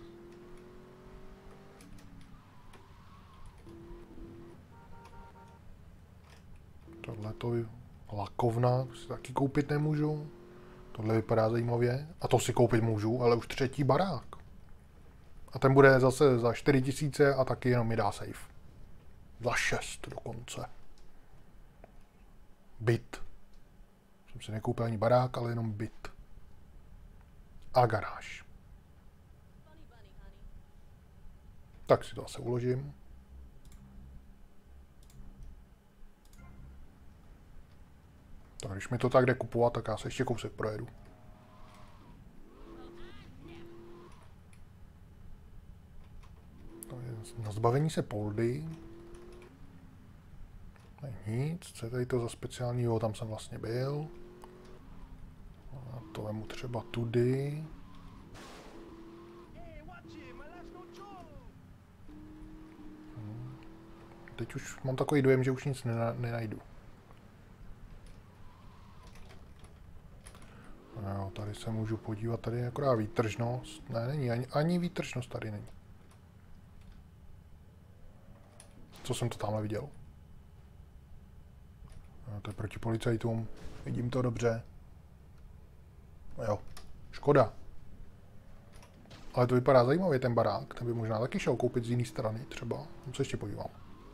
Tohle to je lakovna, to si taky koupit nemůžu. Tohle vypadá zajímavě. A to si koupit můžu, ale už 3. barák. A ten bude zase za 4000 a taky jenom mi dá safe. Za 6 dokonce. Byt. Jsem si nekoupil ani barák, ale jenom byt. A garáž. Tak si to asi uložím. Tak když mi to tak jde kupovat, tak já se ještě kousek projedu. Na zbavení se poldy. Nic, co je tady to za speciální, jo, tam jsem vlastně byl. A to vemu třeba tudy. Teď už mám takový dojem, že už nic nenajdu. Jo, tady se můžu podívat, tady je akorát výtržnost. Ne, není, ani výtržnost tady není. Co jsem to tamhle viděl? No, to je proti policajtům. Vidím to dobře. Jo, škoda. Ale to vypadá zajímavě, ten barák. Ten by možná taky šel koupit z jiné strany třeba. No, co ještě podívám.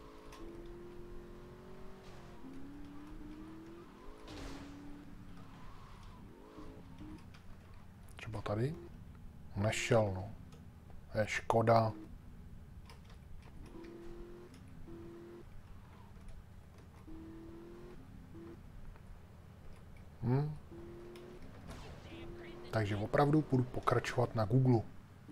Třeba tady. Nešel, no. Je škoda. Takže opravdu budu pokračovat na Google.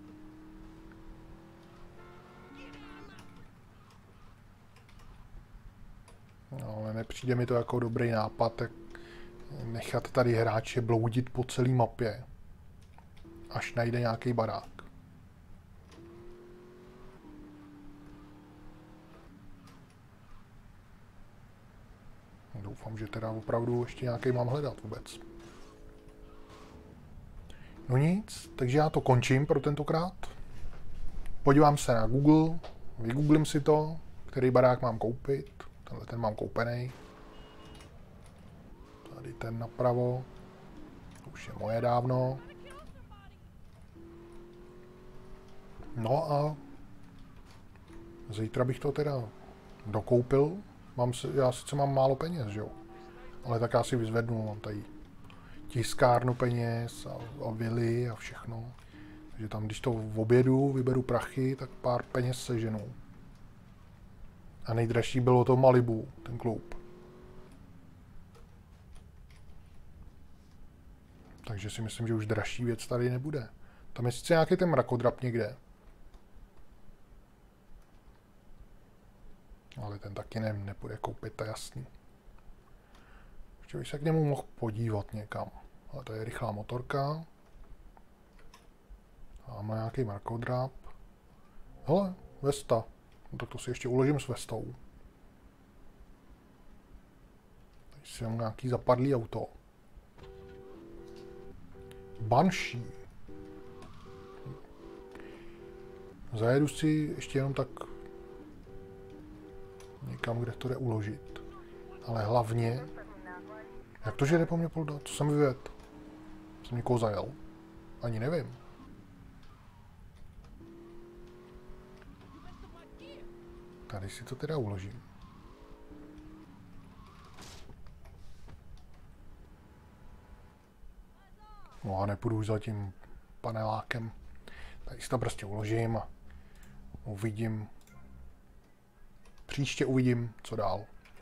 No, ale nepřijde mi to jako dobrý nápad, tak nechat tady hráče bloudit po celé mapě, až najde nějaký barák. Doufám, že teda opravdu ještě nějaký mám hledat vůbec. No nic, takže já to končím pro tentokrát. Podívám se na Google, vygooglím si to, který barák mám koupit. Tenhle ten mám koupený. Tady ten napravo. To už je moje dávno. No a zítra bych to teda dokoupil. Já sice mám málo peněz, že jo? Ale tak já si vyzvednu, mám tady tiskárnu peněz a vily a všechno. Takže tam, když to v obědu vyberu prachy, tak pár peněz seženu. A nejdražší bylo to Malibu, ten klub. Takže si myslím, že už dražší věc tady nebude. Tam je sice nějaký ten mrakodrap někde. Ale ten taky nepůjde koupit, to je jasný. Ještě bych se k němu mohl podívat někam. Ale to je rychlá motorka. A má nějaký mrakodrap. Hele, Vesta. No, tak to si ještě uložím s Vestou. Tady si mám nějaký zapadlý auto. Banshee. Zajedu si ještě jenom tak někam, kde to jde uložit. Ale hlavně, jak to, že jde po mně polda? Co jsem vyvedl? Jsem někoho zajel? Ani nevím. Tady si to teda uložím. No a nepůjdu už za tím panelákem. Tady si to prostě uložím a uvidím. Příště uvidím, co dál.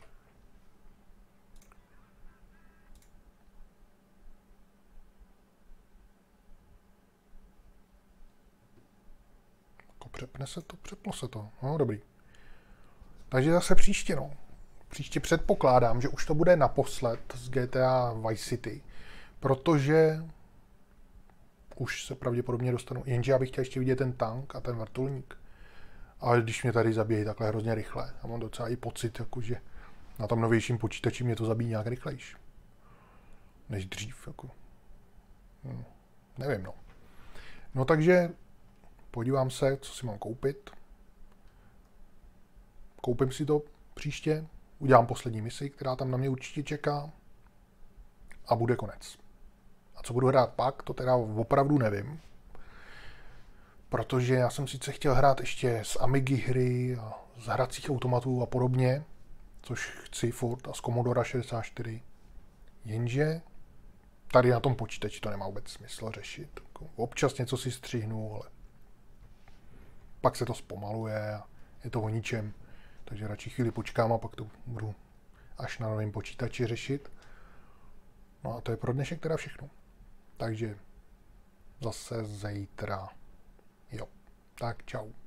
Jako přepne se to, přeplo se to. No, dobrý. Takže zase příště, no. Příště předpokládám, že už to bude naposled z GTA Vice City, protože už se pravděpodobně dostanu. Jenže já bych chtěl ještě vidět ten tank a ten vrtulník. Ale když mě tady zabíjí takhle hrozně rychle, a mám docela i pocit, jako, že na tom novějším počítači mě to zabíjí nějak rychlejš. Než dřív, jako. Nevím, no. No takže podívám se, co si mám koupit. Koupím si to příště, udělám poslední misi, která tam na mě určitě čeká a bude konec. A co budu hrát pak, to teda opravdu nevím. Protože já jsem sice chtěl hrát ještě z Amigy hry a z hracích automatů a podobně, což chci furt, a z Commodore 64. Jenže tady na tom počítači to nemá vůbec smysl řešit. Občas něco si střihnu, ale pak se to zpomaluje a je to o ničem. Takže radši chvíli počkám a pak to budu až na novém počítači řešit. No a to je pro dnešek teda všechno. Takže zase zítra. Jo, tak čau.